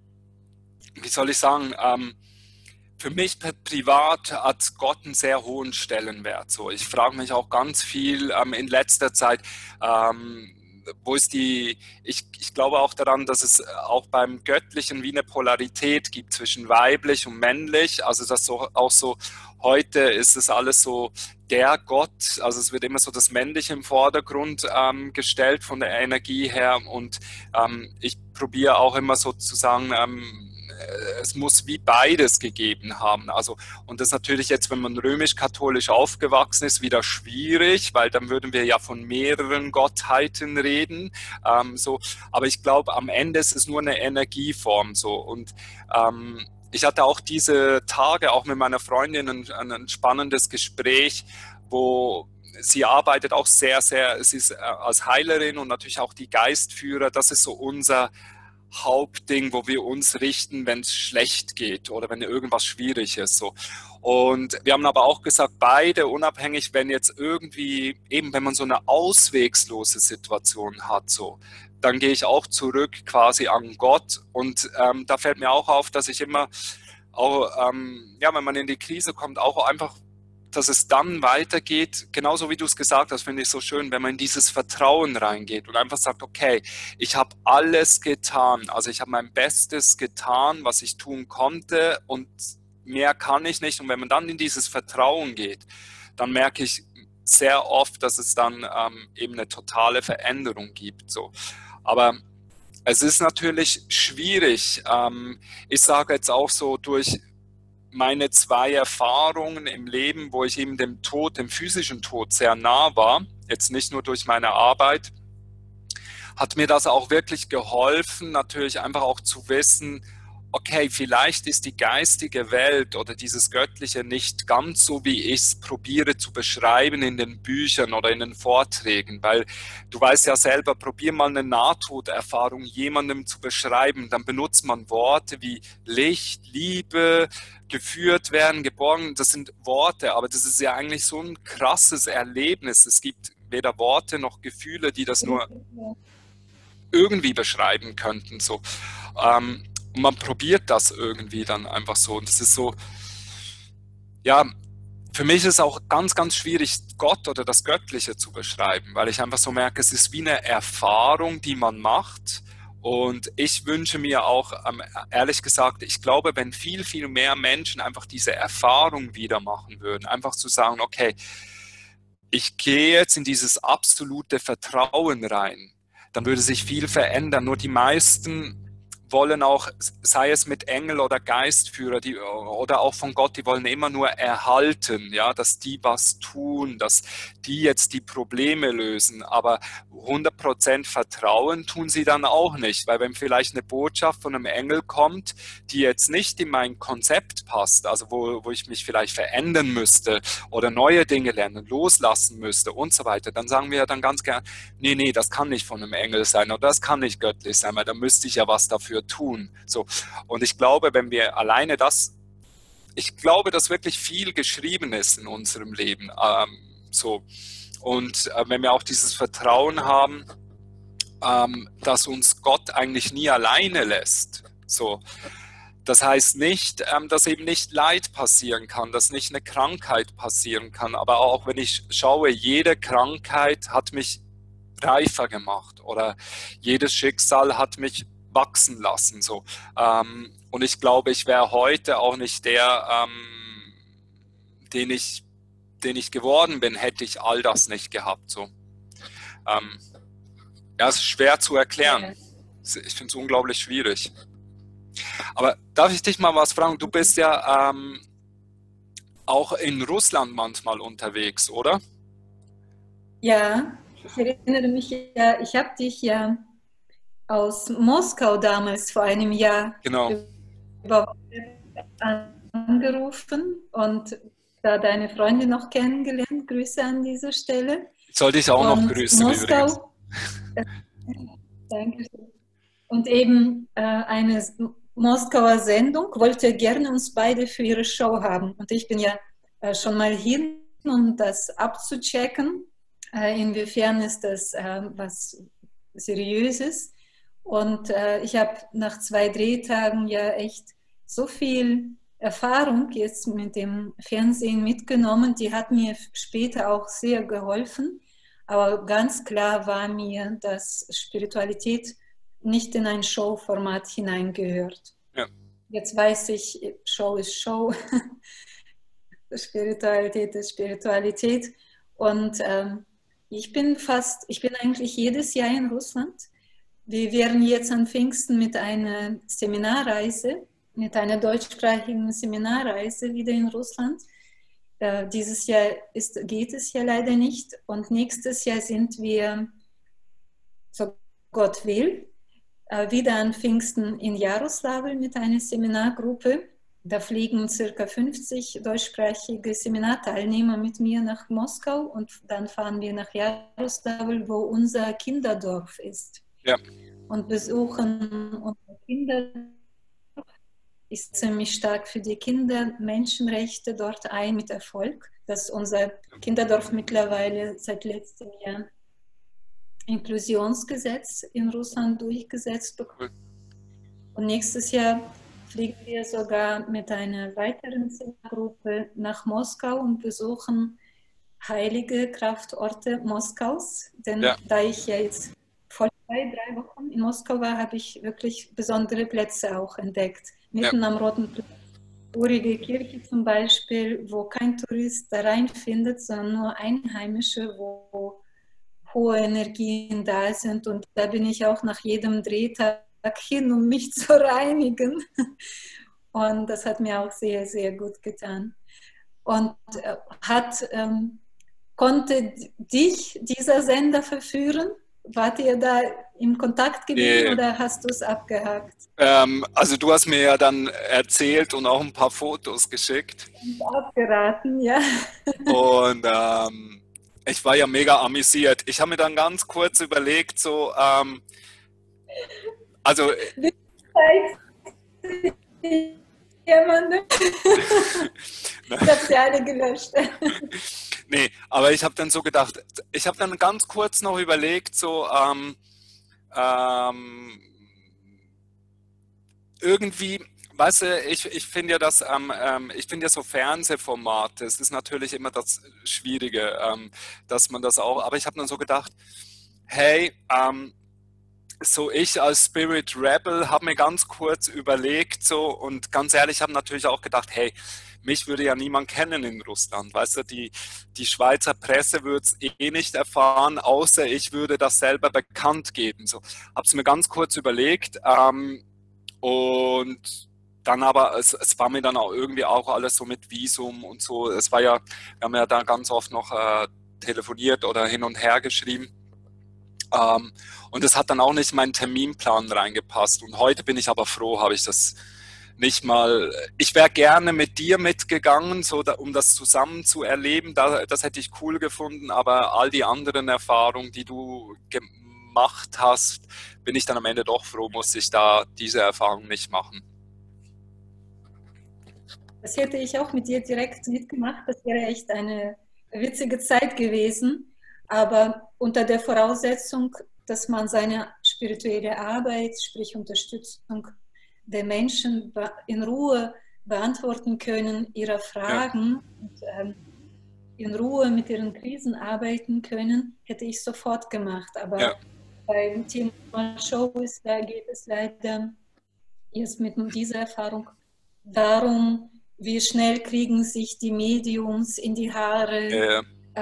wie soll ich sagen, ähm, für mich privat hat Gott einen sehr hohen Stellenwert. So, ich frage mich auch ganz viel ähm, in letzter Zeit, ähm, wo ist die, ich, ich glaube auch daran, dass es auch beim Göttlichen wie eine Polarität gibt zwischen weiblich und männlich. Also das so, auch so, heute ist es alles so der Gott, also es wird immer so das Männliche im Vordergrund ähm, gestellt von der Energie her und ähm, ich probiere auch immer sozusagen, ähm, es muss wie beides gegeben haben. Also, und das ist natürlich jetzt, wenn man römisch-katholisch aufgewachsen ist, wieder schwierig, weil dann würden wir ja von mehreren Gottheiten reden. Ähm, so. Aber ich glaube, am Ende ist es nur eine Energieform. So. Und ähm, ich hatte auch diese Tage auch mit meiner Freundin ein, ein spannendes Gespräch, wo sie arbeitet auch sehr, sehr, sie ist als Heilerin und natürlich auch die Geistführer, das ist so unser Hauptding, wo wir uns richten, wenn es schlecht geht oder wenn irgendwas schwierig ist. So. Und wir haben aber auch gesagt, beide unabhängig, wenn jetzt irgendwie, eben wenn man so eine auswegslose Situation hat, so, dann gehe ich auch zurück quasi an Gott. Und ähm, da fällt mir auch auf, dass ich immer, auch, ähm, ja, wenn man in die Krise kommt, auch einfach, dass es dann weitergeht, genauso wie du es gesagt hast, finde ich so schön, wenn man in dieses Vertrauen reingeht und einfach sagt, okay, ich habe alles getan, also ich habe mein Bestes getan, was ich tun konnte und mehr kann ich nicht. Und wenn man dann in dieses Vertrauen geht, dann merke ich sehr oft, dass es dann ähm, eben eine totale Veränderung gibt. So. Aber es ist natürlich schwierig. Ähm, ich sage jetzt auch so durch meine zwei Erfahrungen im Leben, wo ich eben dem Tod, dem physischen Tod sehr nah war, jetzt nicht nur durch meine Arbeit, hat mir das auch wirklich geholfen, natürlich einfach auch zu wissen, okay, vielleicht ist die geistige Welt oder dieses Göttliche nicht ganz so, wie ich es probiere zu beschreiben in den Büchern oder in den Vorträgen, weil du weißt ja selber, probier mal eine Nahtoderfahrung jemandem zu beschreiben, dann benutzt man Worte wie Licht, Liebe, geführt werden, geborgen, das sind Worte, aber das ist ja eigentlich so ein krasses Erlebnis. Es gibt weder Worte noch Gefühle, die das nur irgendwie beschreiben könnten. So. Ähm, und man probiert das irgendwie dann einfach so. Und das ist so, ja, für mich ist es auch ganz, ganz schwierig, Gott oder das Göttliche zu beschreiben, weil ich einfach so merke, es ist wie eine Erfahrung, die man macht. Und ich wünsche mir auch, ähm, ehrlich gesagt, ich glaube, wenn viel, viel mehr Menschen einfach diese Erfahrung wieder machen würden, einfach zu sagen, okay, ich gehe jetzt in dieses absolute Vertrauen rein, dann würde sich viel verändern. Nur die meisten wollen auch, sei es mit Engel oder Geistführer die, oder auch von Gott, die wollen immer nur erhalten, ja, dass die was tun, dass die jetzt die Probleme lösen. Aber hundert Prozent Vertrauen tun sie dann auch nicht, weil wenn vielleicht eine Botschaft von einem Engel kommt, die jetzt nicht in mein Konzept passt, also wo, wo ich mich vielleicht verändern müsste oder neue Dinge lernen, loslassen müsste und so weiter, dann sagen wir ja dann ganz gern, nee, nee, das kann nicht von einem Engel sein oder das kann nicht göttlich sein, weil da müsste ich ja was dafür tun. So. Und ich glaube, wenn wir alleine das, ich glaube, dass wirklich viel geschrieben ist in unserem Leben. Ähm, so. Und äh, wenn wir auch dieses Vertrauen haben, ähm, dass uns Gott eigentlich nie alleine lässt. So. Das heißt nicht, ähm, dass eben nicht Leid passieren kann, dass nicht eine Krankheit passieren kann. Aber auch wenn ich schaue, jede Krankheit hat mich reifer gemacht oder jedes Schicksal hat mich wachsen lassen. So. Ähm, und ich glaube, ich wäre heute auch nicht der, ähm, den ich, den ich geworden bin, hätte ich all das nicht gehabt. So. Ähm, ja, es ist schwer zu erklären. Ich finde es unglaublich schwierig. Aber darf ich dich mal was fragen? Du bist ja ähm, auch in Russland manchmal unterwegs, oder? Ja, ich erinnere mich ja, ich habe dich ja aus Moskau damals vor einem Jahr Genau. über angerufen und da deine Freundin noch kennengelernt. Grüße an dieser Stelle. Sollte ich auch und noch grüßen Moskau, übrigens. Danke. Und eben äh, eine Moskauer Sendung wollte gerne uns beide für ihre Show haben. Und ich bin ja äh, schon mal hier, um das abzuchecken. Äh, inwiefern ist das äh, was Seriöses? Und äh, ich habe nach zwei Drehtagen ja echt so viel Erfahrung jetzt mit dem Fernsehen mitgenommen. Die hat mir später auch sehr geholfen. Aber ganz klar war mir, dass Spiritualität nicht in ein Showformat hineingehört. Ja. Jetzt weiß ich, Show ist Show, Spiritualität ist Spiritualität. Und ähm, ich bin fast, ich bin eigentlich jedes Jahr in Russland. Wir wären jetzt an Pfingsten mit einer Seminarreise, mit einer deutschsprachigen Seminarreise wieder in Russland. Äh, dieses Jahr ist, geht es ja leider nicht. Und nächstes Jahr sind wir, so Gott will, äh, wieder an Pfingsten in Jaroslavl mit einer Seminargruppe. Da fliegen circa fünfzig deutschsprachige Seminarteilnehmer mit mir nach Moskau und dann fahren wir nach Jaroslavl, wo unser Kinderdorf ist. Ja. Und besuchen unsere Kinder. Ich setze mich stark für die Kinder, Menschenrechte dort ein mit Erfolg, dass unser Kinderdorf mittlerweile seit letztem Jahr Inklusionsgesetz in Russland durchgesetzt bekommt. Und nächstes Jahr fliegen wir sogar mit einer weiteren Gruppe nach Moskau und besuchen heilige Kraftorte Moskaus. Denn ja. Da ich ja jetzt vor zwei, drei Wochen in Moskau war, habe ich wirklich besondere Plätze auch entdeckt. Mitten ja. am Roten Platz. Urige Kirche zum Beispiel, wo kein Tourist da reinfindet, sondern nur Einheimische, wo hohe Energien da sind. Und da bin ich auch nach jedem Drehtag hin, um mich zu reinigen. Und das hat mir auch sehr, sehr gut getan. Und äh, hat, ähm, konnte dich dieser Sender verführen? Wart ihr da im Kontakt geblieben nee. Oder hast du es abgehakt? Ähm, also du hast mir ja dann erzählt und auch ein paar Fotos geschickt. Und abgeraten, ja. Und ähm, ich war ja mega amüsiert. Ich habe mir dann ganz kurz überlegt, so, ähm, also... Jemandem. Ich habe sie alle gelöscht. Nee, aber ich habe dann so gedacht, ich habe dann ganz kurz noch überlegt, so ähm, ähm, irgendwie, weißt du, ich, ich finde ja das, ähm, ähm, ich finde ja so Fernsehformate, es ist natürlich immer das Schwierige, ähm, dass man das auch, aber ich habe dann so gedacht, hey, ähm, so ich als Spirit Rebel habe mir ganz kurz überlegt so und ganz ehrlich habe natürlich auch gedacht, hey, mich würde ja niemand kennen in Russland, weißt du, die, die Schweizer Presse würde es eh nicht erfahren, außer ich würde das selber bekannt geben. So, habe es mir ganz kurz überlegt ähm, und dann aber, es, es war mir dann auch irgendwie auch alles so mit Visum und so, es war ja, wir haben ja da ganz oft noch äh, telefoniert oder hin und her geschrieben. Ähm, und es hat dann auch nicht in meinen Terminplan reingepasst. Und heute bin ich aber froh, habe ich das nicht mal. Ich wäre gerne mit dir mitgegangen, so da, um das zusammen zu erleben. Da, das hätte ich cool gefunden. Aber all die anderen Erfahrungen, die du gemacht hast, bin ich dann am Ende doch froh, muss ich da diese Erfahrung nicht machen. Das hätte ich auch mit dir direkt mitgemacht. Das wäre echt eine witzige Zeit gewesen. Aber unter der Voraussetzung, dass man seine spirituelle Arbeit, sprich Unterstützung der Menschen in Ruhe beantworten können, ihre Ja, Fragen und ähm, in Ruhe mit ihren Krisen arbeiten können, hätte ich sofort gemacht. ja, Aber beim Thema Show ist, da geht es leider erst mit dieser Erfahrung darum, wie schnell kriegen sich die Mediums in die Haare. äh,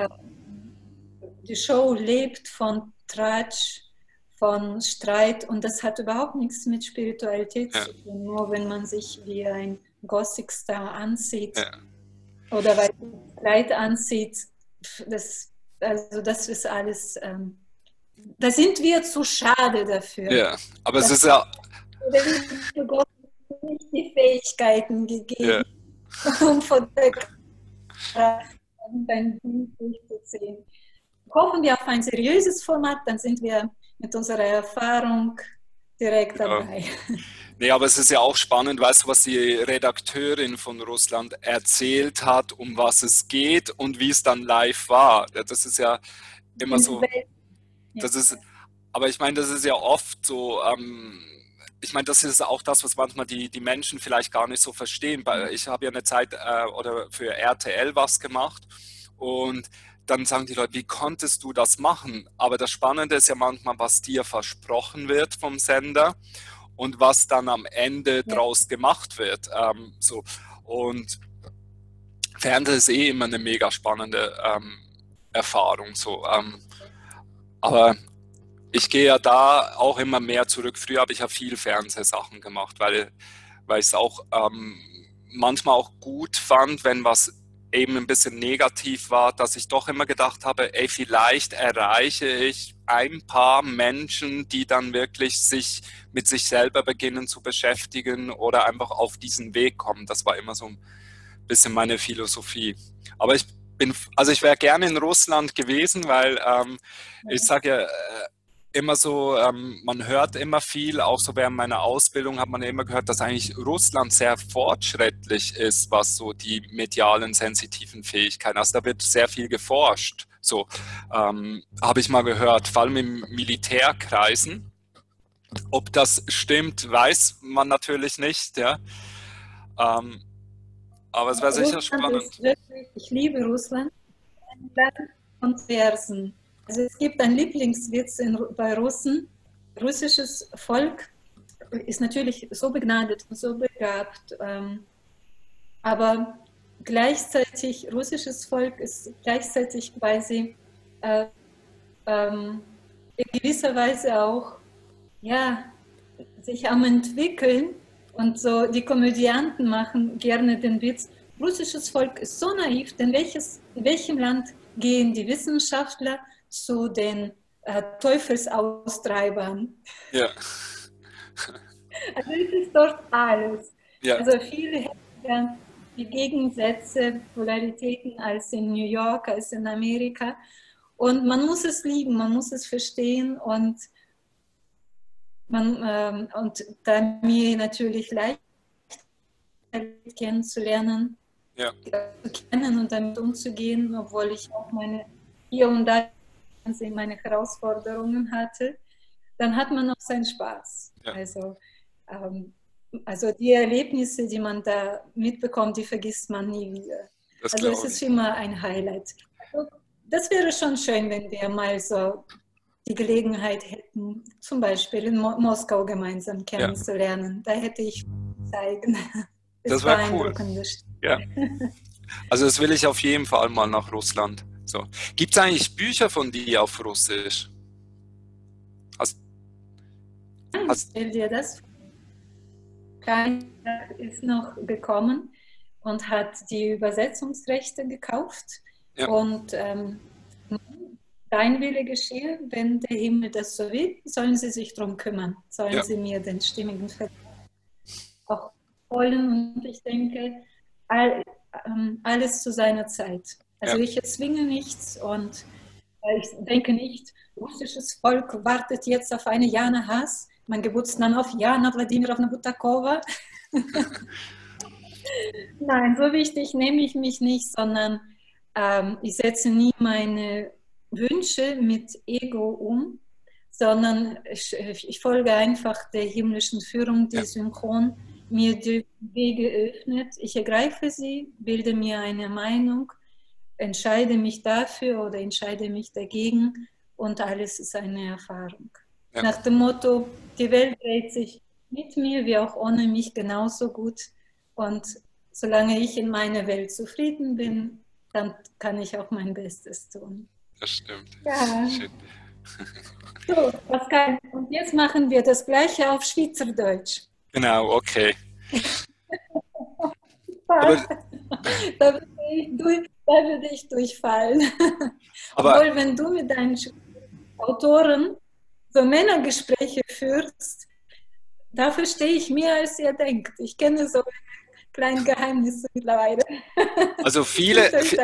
Die Show lebt von Tratsch, von Streit und das hat überhaupt nichts mit Spiritualität ja, zu tun. Nur wenn man sich wie ein Gothic-Star ansieht ja. oder weil man Kleid anzieht, das, also das ist alles, ähm, da sind wir zu schade dafür. Ja. Aber es Das ist ja, der liebe Gott nicht die Fähigkeiten ja. gegeben, um von der Kraft ein Ding durchzuziehen. Hoffen wir auf ein seriöses Format, dann sind wir mit unserer Erfahrung direkt Ja. dabei. Nee, aber es ist ja auch spannend, weißt du, was die Redakteurin von Russland erzählt hat, um was es geht und wie es dann live war. Ja, das ist ja immer so, das ist, aber ich meine, das ist ja oft so, ähm, ich meine, das ist auch das, was manchmal die, die Menschen vielleicht gar nicht so verstehen. Ich habe ja eine Zeit äh, oder für R T L was gemacht und dann sagen die Leute, wie konntest du das machen? Aber das Spannende ist ja manchmal, was dir versprochen wird vom Sender und was dann am Ende Ja. draus gemacht wird. Ähm, so. Und Fernsehen ist eh immer eine mega spannende ähm, Erfahrung. So. Ähm, aber ich gehe ja da auch immer mehr zurück. Früher habe ich ja viel Fernsehsachen gemacht, weil, weil ich es auch ähm, manchmal auch gut fand, wenn was eben ein bisschen negativ war, dass ich doch immer gedacht habe, ey, vielleicht erreiche ich ein paar Menschen, die dann wirklich sich mit sich selber beginnen zu beschäftigen oder einfach auf diesen Weg kommen. Das war immer so ein bisschen meine Philosophie. Aber ich bin, also ich wäre gerne in Russland gewesen, weil ähm, ich sage ja, äh, immer so, ähm, man hört immer viel, auch so während meiner Ausbildung hat man ja immer gehört, dass eigentlich Russland sehr fortschrittlich ist, was so die medialen sensitiven Fähigkeiten, also da wird sehr viel geforscht, so ähm, habe ich mal gehört, vor allem in Militärkreisen. Ob das stimmt, weiß man natürlich nicht, ja. Ähm, aber es wäre sicher Russland ist spannend. wirklich, ich liebe Russland, ein Land von Versen. Also es gibt einen Lieblingswitz in, bei Russen. Russisches Volk ist natürlich so begnadet und so begabt, ähm, aber gleichzeitig, russisches Volk ist gleichzeitig quasi äh, ähm, in gewisser Weise auch ja, sich am entwickeln und so die Komödianten machen gerne den Witz, russisches Volk ist so naiv, denn welches, in welchem Land gehen die Wissenschaftler zu den äh, Teufelsaustreibern? Ja, Also es ist dort alles. ja, Also viele hätten die Gegensätze, Polaritäten als in New York, als in Amerika. Und man muss es lieben, man muss es verstehen und Man, ähm, und da mir natürlich leicht kennenzulernen, Ja. zu kennen und damit umzugehen, obwohl ich auch meine hier und da meine Herausforderungen hatte, dann hat man auch seinen Spaß. Ja. Also, ähm, also die Erlebnisse, die man da mitbekommt, die vergisst man nie wieder. Das Also es glaube ist ich. immer ein Highlight. Also, das wäre schon schön, wenn wir mal so die Gelegenheit hätten, zum Beispiel in Mo Moskau gemeinsam Ja, kennenzulernen. Da hätte ich zeigen. das Es wäre cool. beeindruckende. Ja. Also das will ich auf jeden Fall mal nach Russland. So. Gibt es eigentlich Bücher von dir auf Russisch? Hast, hast, Stell dir das vor. Keiner ist noch gekommen und hat die Übersetzungsrechte gekauft. ja, Und ähm, dein Wille geschehe, wenn der Himmel das so will, sollen sie sich darum kümmern. Sollen ja, sie mir den stimmigen Vertrag auch holen. Und ich denke, all, ähm, alles zu seiner Zeit. Also ja. ich erzwinge nichts und äh, ich denke nicht, russisches Volk wartet jetzt auf eine Jana Haas, mein Geburtsname auf Jana Wladimirovna Butakova. Nein, so wichtig nehme ich mich nicht, sondern ähm, ich setze nie meine Wünsche mit Ego um, sondern ich, ich folge einfach der himmlischen Führung, die Ja. synchron mir die Wege öffnet. Ich ergreife sie, bilde mir eine Meinung, entscheide mich dafür oder entscheide mich dagegen und alles ist eine Erfahrung. Ja. Nach dem Motto, die Welt dreht sich mit mir wie auch ohne mich genauso gut und solange ich in meiner Welt zufrieden bin, dann kann ich auch mein Bestes tun. Das stimmt. Ja. Schön. So, Pascal, und jetzt machen wir das Gleiche auf Schweizerdeutsch. Genau, okay. Aber, Aber, da, würde ich durch, da würde ich durchfallen. aber Obwohl, wenn du mit deinen Autoren so Männergespräche führst, da verstehe ich mehr, als ihr denkt. Ich kenne so kleine Geheimnisse mittlerweile. also viele, es,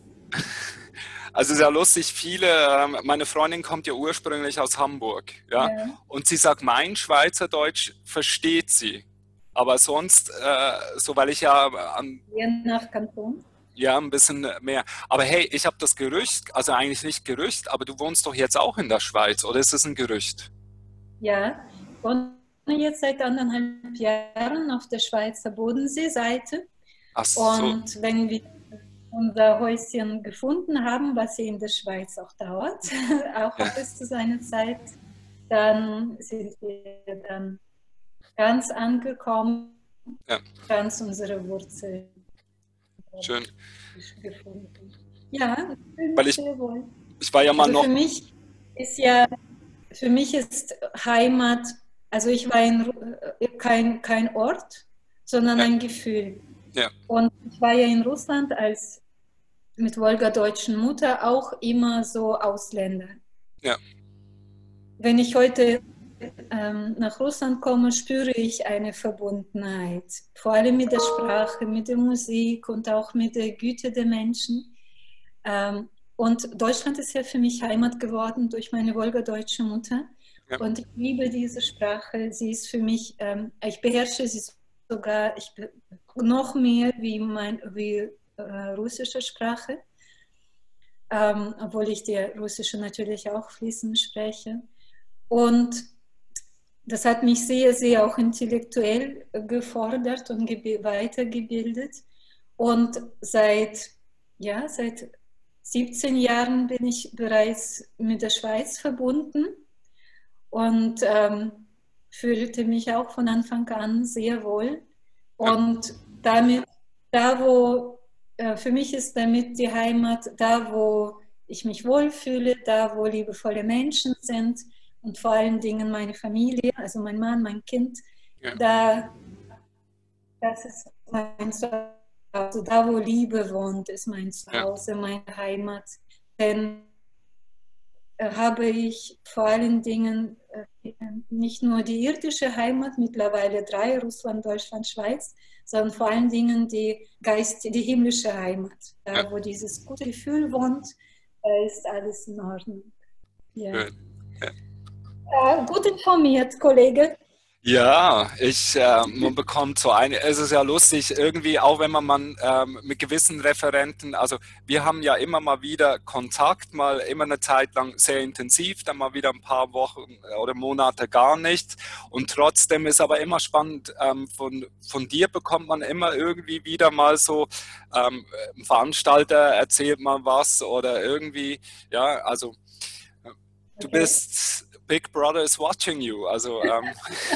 also sehr lustig, viele, meine Freundin kommt ja ursprünglich aus Hamburg, ja, Ja. und sie sagt, mein Schweizerdeutsch versteht sie, aber sonst, äh, so weil ich ja an, Je nach Kanton. ja, ein bisschen mehr, aber hey, ich habe das Gerücht, also eigentlich nicht Gerücht, aber du wohnst doch jetzt auch in der Schweiz, oder ist es ein Gerücht? Ja, ich wohne jetzt seit anderthalb Jahren auf der Schweizer Bodenseeseite. Ach so. Und wenn wir unser Häuschen gefunden haben, was hier in der Schweiz auch dauert, auch Ja. alles zu seiner Zeit, dann sind wir dann ganz angekommen, Ja. ganz unsere Wurzeln Schön. gefunden. Ja, Weil ich, sehr wohl. ich war ja mal Also noch... für mich ist ja, für mich ist Heimat, also ich war in, kein, kein Ort, sondern Ja. ein Gefühl. Ja. Und ich war ja in Russland als mit wolgadeutschen Mutter auch immer so Ausländer. Ja. Wenn ich heute ähm, nach Russland komme, spüre ich eine Verbundenheit. Vor allem mit der Sprache, mit der Musik und auch mit der Güte der Menschen. Ähm, und Deutschland ist ja für mich Heimat geworden durch meine wolgadeutsche Mutter. Ja. Und ich liebe diese Sprache. Sie ist für mich, ähm, ich beherrsche sie sogar ich, noch mehr wie, mein, wie äh, russische Sprache. Ähm, obwohl ich die russische natürlich auch fließend spreche. Und das hat mich sehr, sehr auch intellektuell gefordert und weitergebildet. Und seit, ja, seit siebzehn Jahren bin ich bereits mit der Schweiz verbunden und ähm, fühlte mich auch von Anfang an sehr wohl. Und damit, da wo, äh, für mich ist damit die Heimat, da wo ich mich wohlfühle, da wo liebevolle Menschen sind, und vor allen Dingen meine Familie, also mein Mann, mein Kind, ja. da, das ist mein Zuhause. Also da, wo Liebe wohnt, ist mein Zuhause, ja. meine Heimat. Denn äh, habe ich vor allen Dingen äh, nicht nur die irdische Heimat, mittlerweile drei, Russland, Deutschland, Schweiz, sondern vor allen Dingen die Geist, die himmlische Heimat. Da, ja. wo dieses gute Gefühl wohnt, da ist alles in Ordnung. Ja. Ja. Ja, gut informiert, Kollege. Ja, ich, äh, man bekommt so eine, es ist ja lustig, irgendwie, auch wenn man, man ähm, mit gewissen Referenten, also wir haben ja immer mal wieder Kontakt, mal immer eine Zeit lang sehr intensiv, dann mal wieder ein paar Wochen oder Monate gar nicht. Und trotzdem ist aber immer spannend, ähm, von, von dir bekommt man immer irgendwie wieder mal so, ähm, ein Veranstalter erzählt mal was oder irgendwie, ja, also du Okay. bist, Big Brother is watching you, also ähm,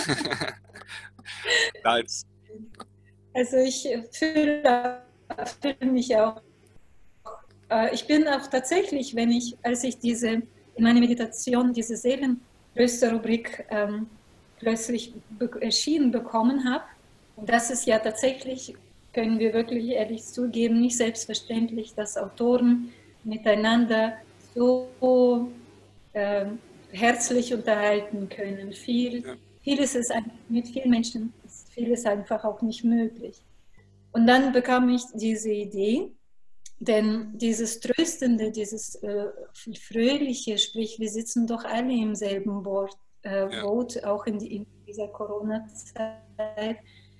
nein. Also ich fühle, fühle mich auch, äh, ich bin auch tatsächlich, wenn ich, als ich diese, in meiner Meditation diese Seelentröster-Rubrik ähm, plötzlich be erschienen bekommen habe, und das ist ja tatsächlich, können wir wirklich ehrlich zugeben, nicht selbstverständlich, dass Autoren miteinander so äh, herzlich unterhalten können. Viel, Ja. vieles ist mit vielen Menschen ist vieles einfach auch nicht möglich. Und dann bekam ich diese Idee, denn dieses Tröstende, dieses äh, Fröhliche, sprich, wir sitzen doch alle im selben Boot, äh, Ja. Boot auch in, die, in dieser Corona-Zeit.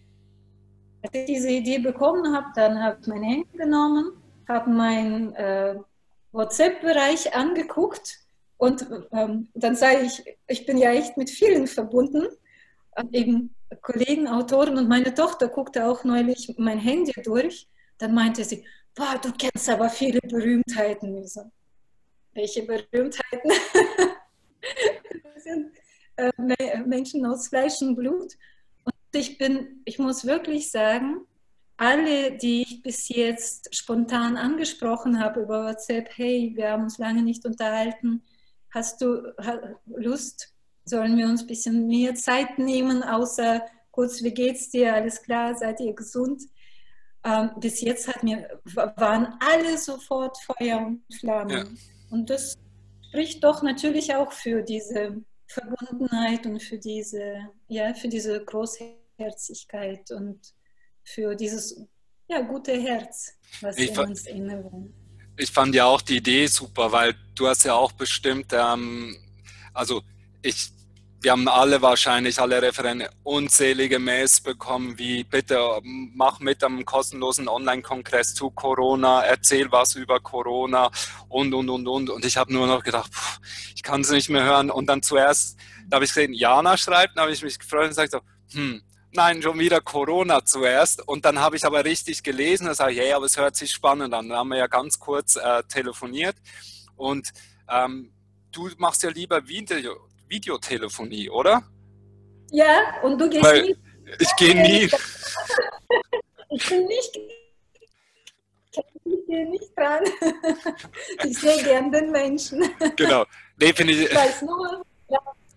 Als ich diese Idee bekommen habe, dann habe ich mein Handy genommen, habe meinen äh, WhatsApp-Bereich angeguckt und ähm, dann sage ich, ich bin ja echt mit vielen verbunden, äh, eben Kollegen, Autoren, und meine Tochter guckte auch neulich mein Handy durch. Dann meinte sie, boah, du kennst aber viele Berühmtheiten. Ich so, welche Berühmtheiten? Das sind äh, Menschen aus Fleisch und Blut. Und ich bin, ich muss wirklich sagen, alle, die ich bis jetzt spontan angesprochen habe über WhatsApp, hey, wir haben uns lange nicht unterhalten, hast du Lust, sollen wir uns ein bisschen mehr Zeit nehmen, außer kurz, wie geht's dir, alles klar, seid ihr gesund? Ähm, bis jetzt hat mir, waren alle sofort Feuer und Ja. Flammen. Und das spricht doch natürlich auch für diese Verbundenheit und für diese, ja, für diese Großherzigkeit und für dieses ja, gute Herz, was Ich, in uns inne wohnt. ich fand ja auch die Idee super, weil du hast ja auch bestimmt, ähm, also ich, wir haben alle wahrscheinlich, alle Referenten, unzählige Mails bekommen, wie bitte mach mit am kostenlosen Online-Kongress zu Corona, erzähl was über Corona und, und, und, und. Und ich habe nur noch gedacht, pff, ich kann es nicht mehr hören. Und dann zuerst, da habe ich gesehen, Jana schreibt, da habe ich mich gefreut und gesagt so, hm, nein, schon wieder Corona zuerst. Und dann habe ich aber richtig gelesen, da sage ich, hey, aber es hört sich spannend an. Dann haben wir ja ganz kurz äh, telefoniert. Und ähm, du machst ja lieber Video, Videotelefonie, oder? Ja, und du gehst Weil nicht, ich gehe nie. ich bin nicht, ich gehe nicht dran. Ich sehe gern den Menschen. Genau. Nee, finde ich. Ich weiß nur, ja.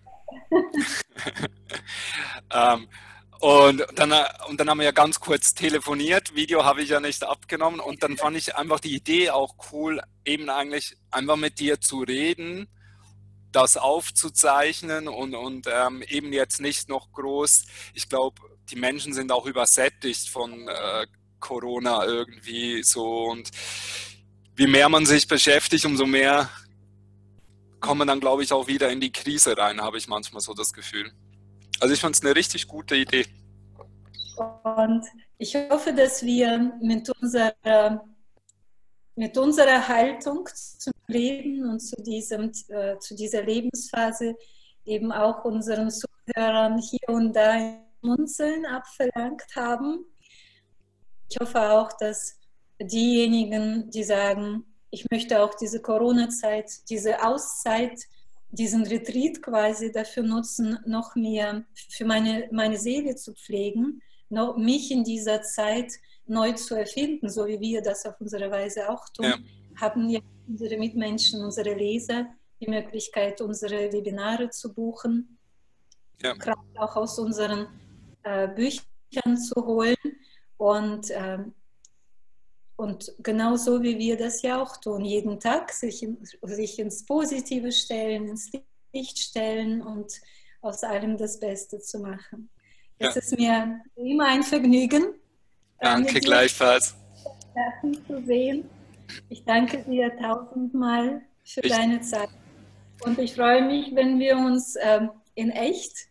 ähm, und dann, und dann haben wir ja ganz kurz telefoniert. Video habe ich ja nicht abgenommen. Und dann fand ich einfach die Idee auch cool, eben eigentlich einfach mit dir zu reden, das aufzuzeichnen und, und ähm, eben jetzt nicht noch groß. Ich glaube, die Menschen sind auch übersättigt von äh, Corona irgendwie so. Und je mehr man sich beschäftigt, umso mehr kommt man dann, glaube ich, auch wieder in die Krise rein, habe ich manchmal so das Gefühl. Also ich fand es eine richtig gute Idee. Und ich hoffe, dass wir mit unserer, mit unserer Haltung zum Leben und zu, diesem, äh, zu dieser Lebensphase eben auch unseren Zuhörern hier und da ein Schmunzeln abverlangt haben. Ich hoffe auch, dass diejenigen, die sagen, ich möchte auch diese Corona-Zeit, diese Auszeit, diesen Retreat quasi dafür nutzen, noch mehr für meine, meine Seele zu pflegen, noch, mich in dieser Zeit neu zu erfinden, so wie wir das auf unsere Weise auch tun, Ja. haben ja unsere Mitmenschen, unsere Leser die Möglichkeit, unsere Webinare zu buchen, Ja. auch aus unseren äh, Büchern zu holen. Und, ähm, und genauso wie wir das ja auch tun, jeden Tag sich, sich ins Positive stellen, ins Licht stellen und aus allem das Beste zu machen. Es Ja. ist mir immer ein Vergnügen, äh, Danke mit dir gleichfalls. zu sehen. Ich danke dir tausendmal für Ich, deine Zeit. Und ich freue mich, wenn wir uns ähm, in echt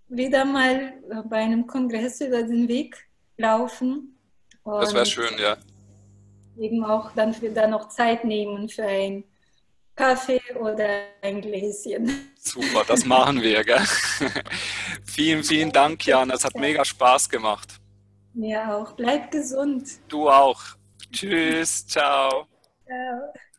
wieder mal bei einem Kongress über den Weg laufen Das wäre und schön, ja. eben auch dann wieder noch Zeit nehmen für einen Kaffee oder ein Gläschen. Super, das machen wir, gell? Vielen, vielen Dank, Jan. Es hat mega Spaß gemacht. Mir auch. Bleib gesund. Du auch. Tschüss, ciao. Ciao.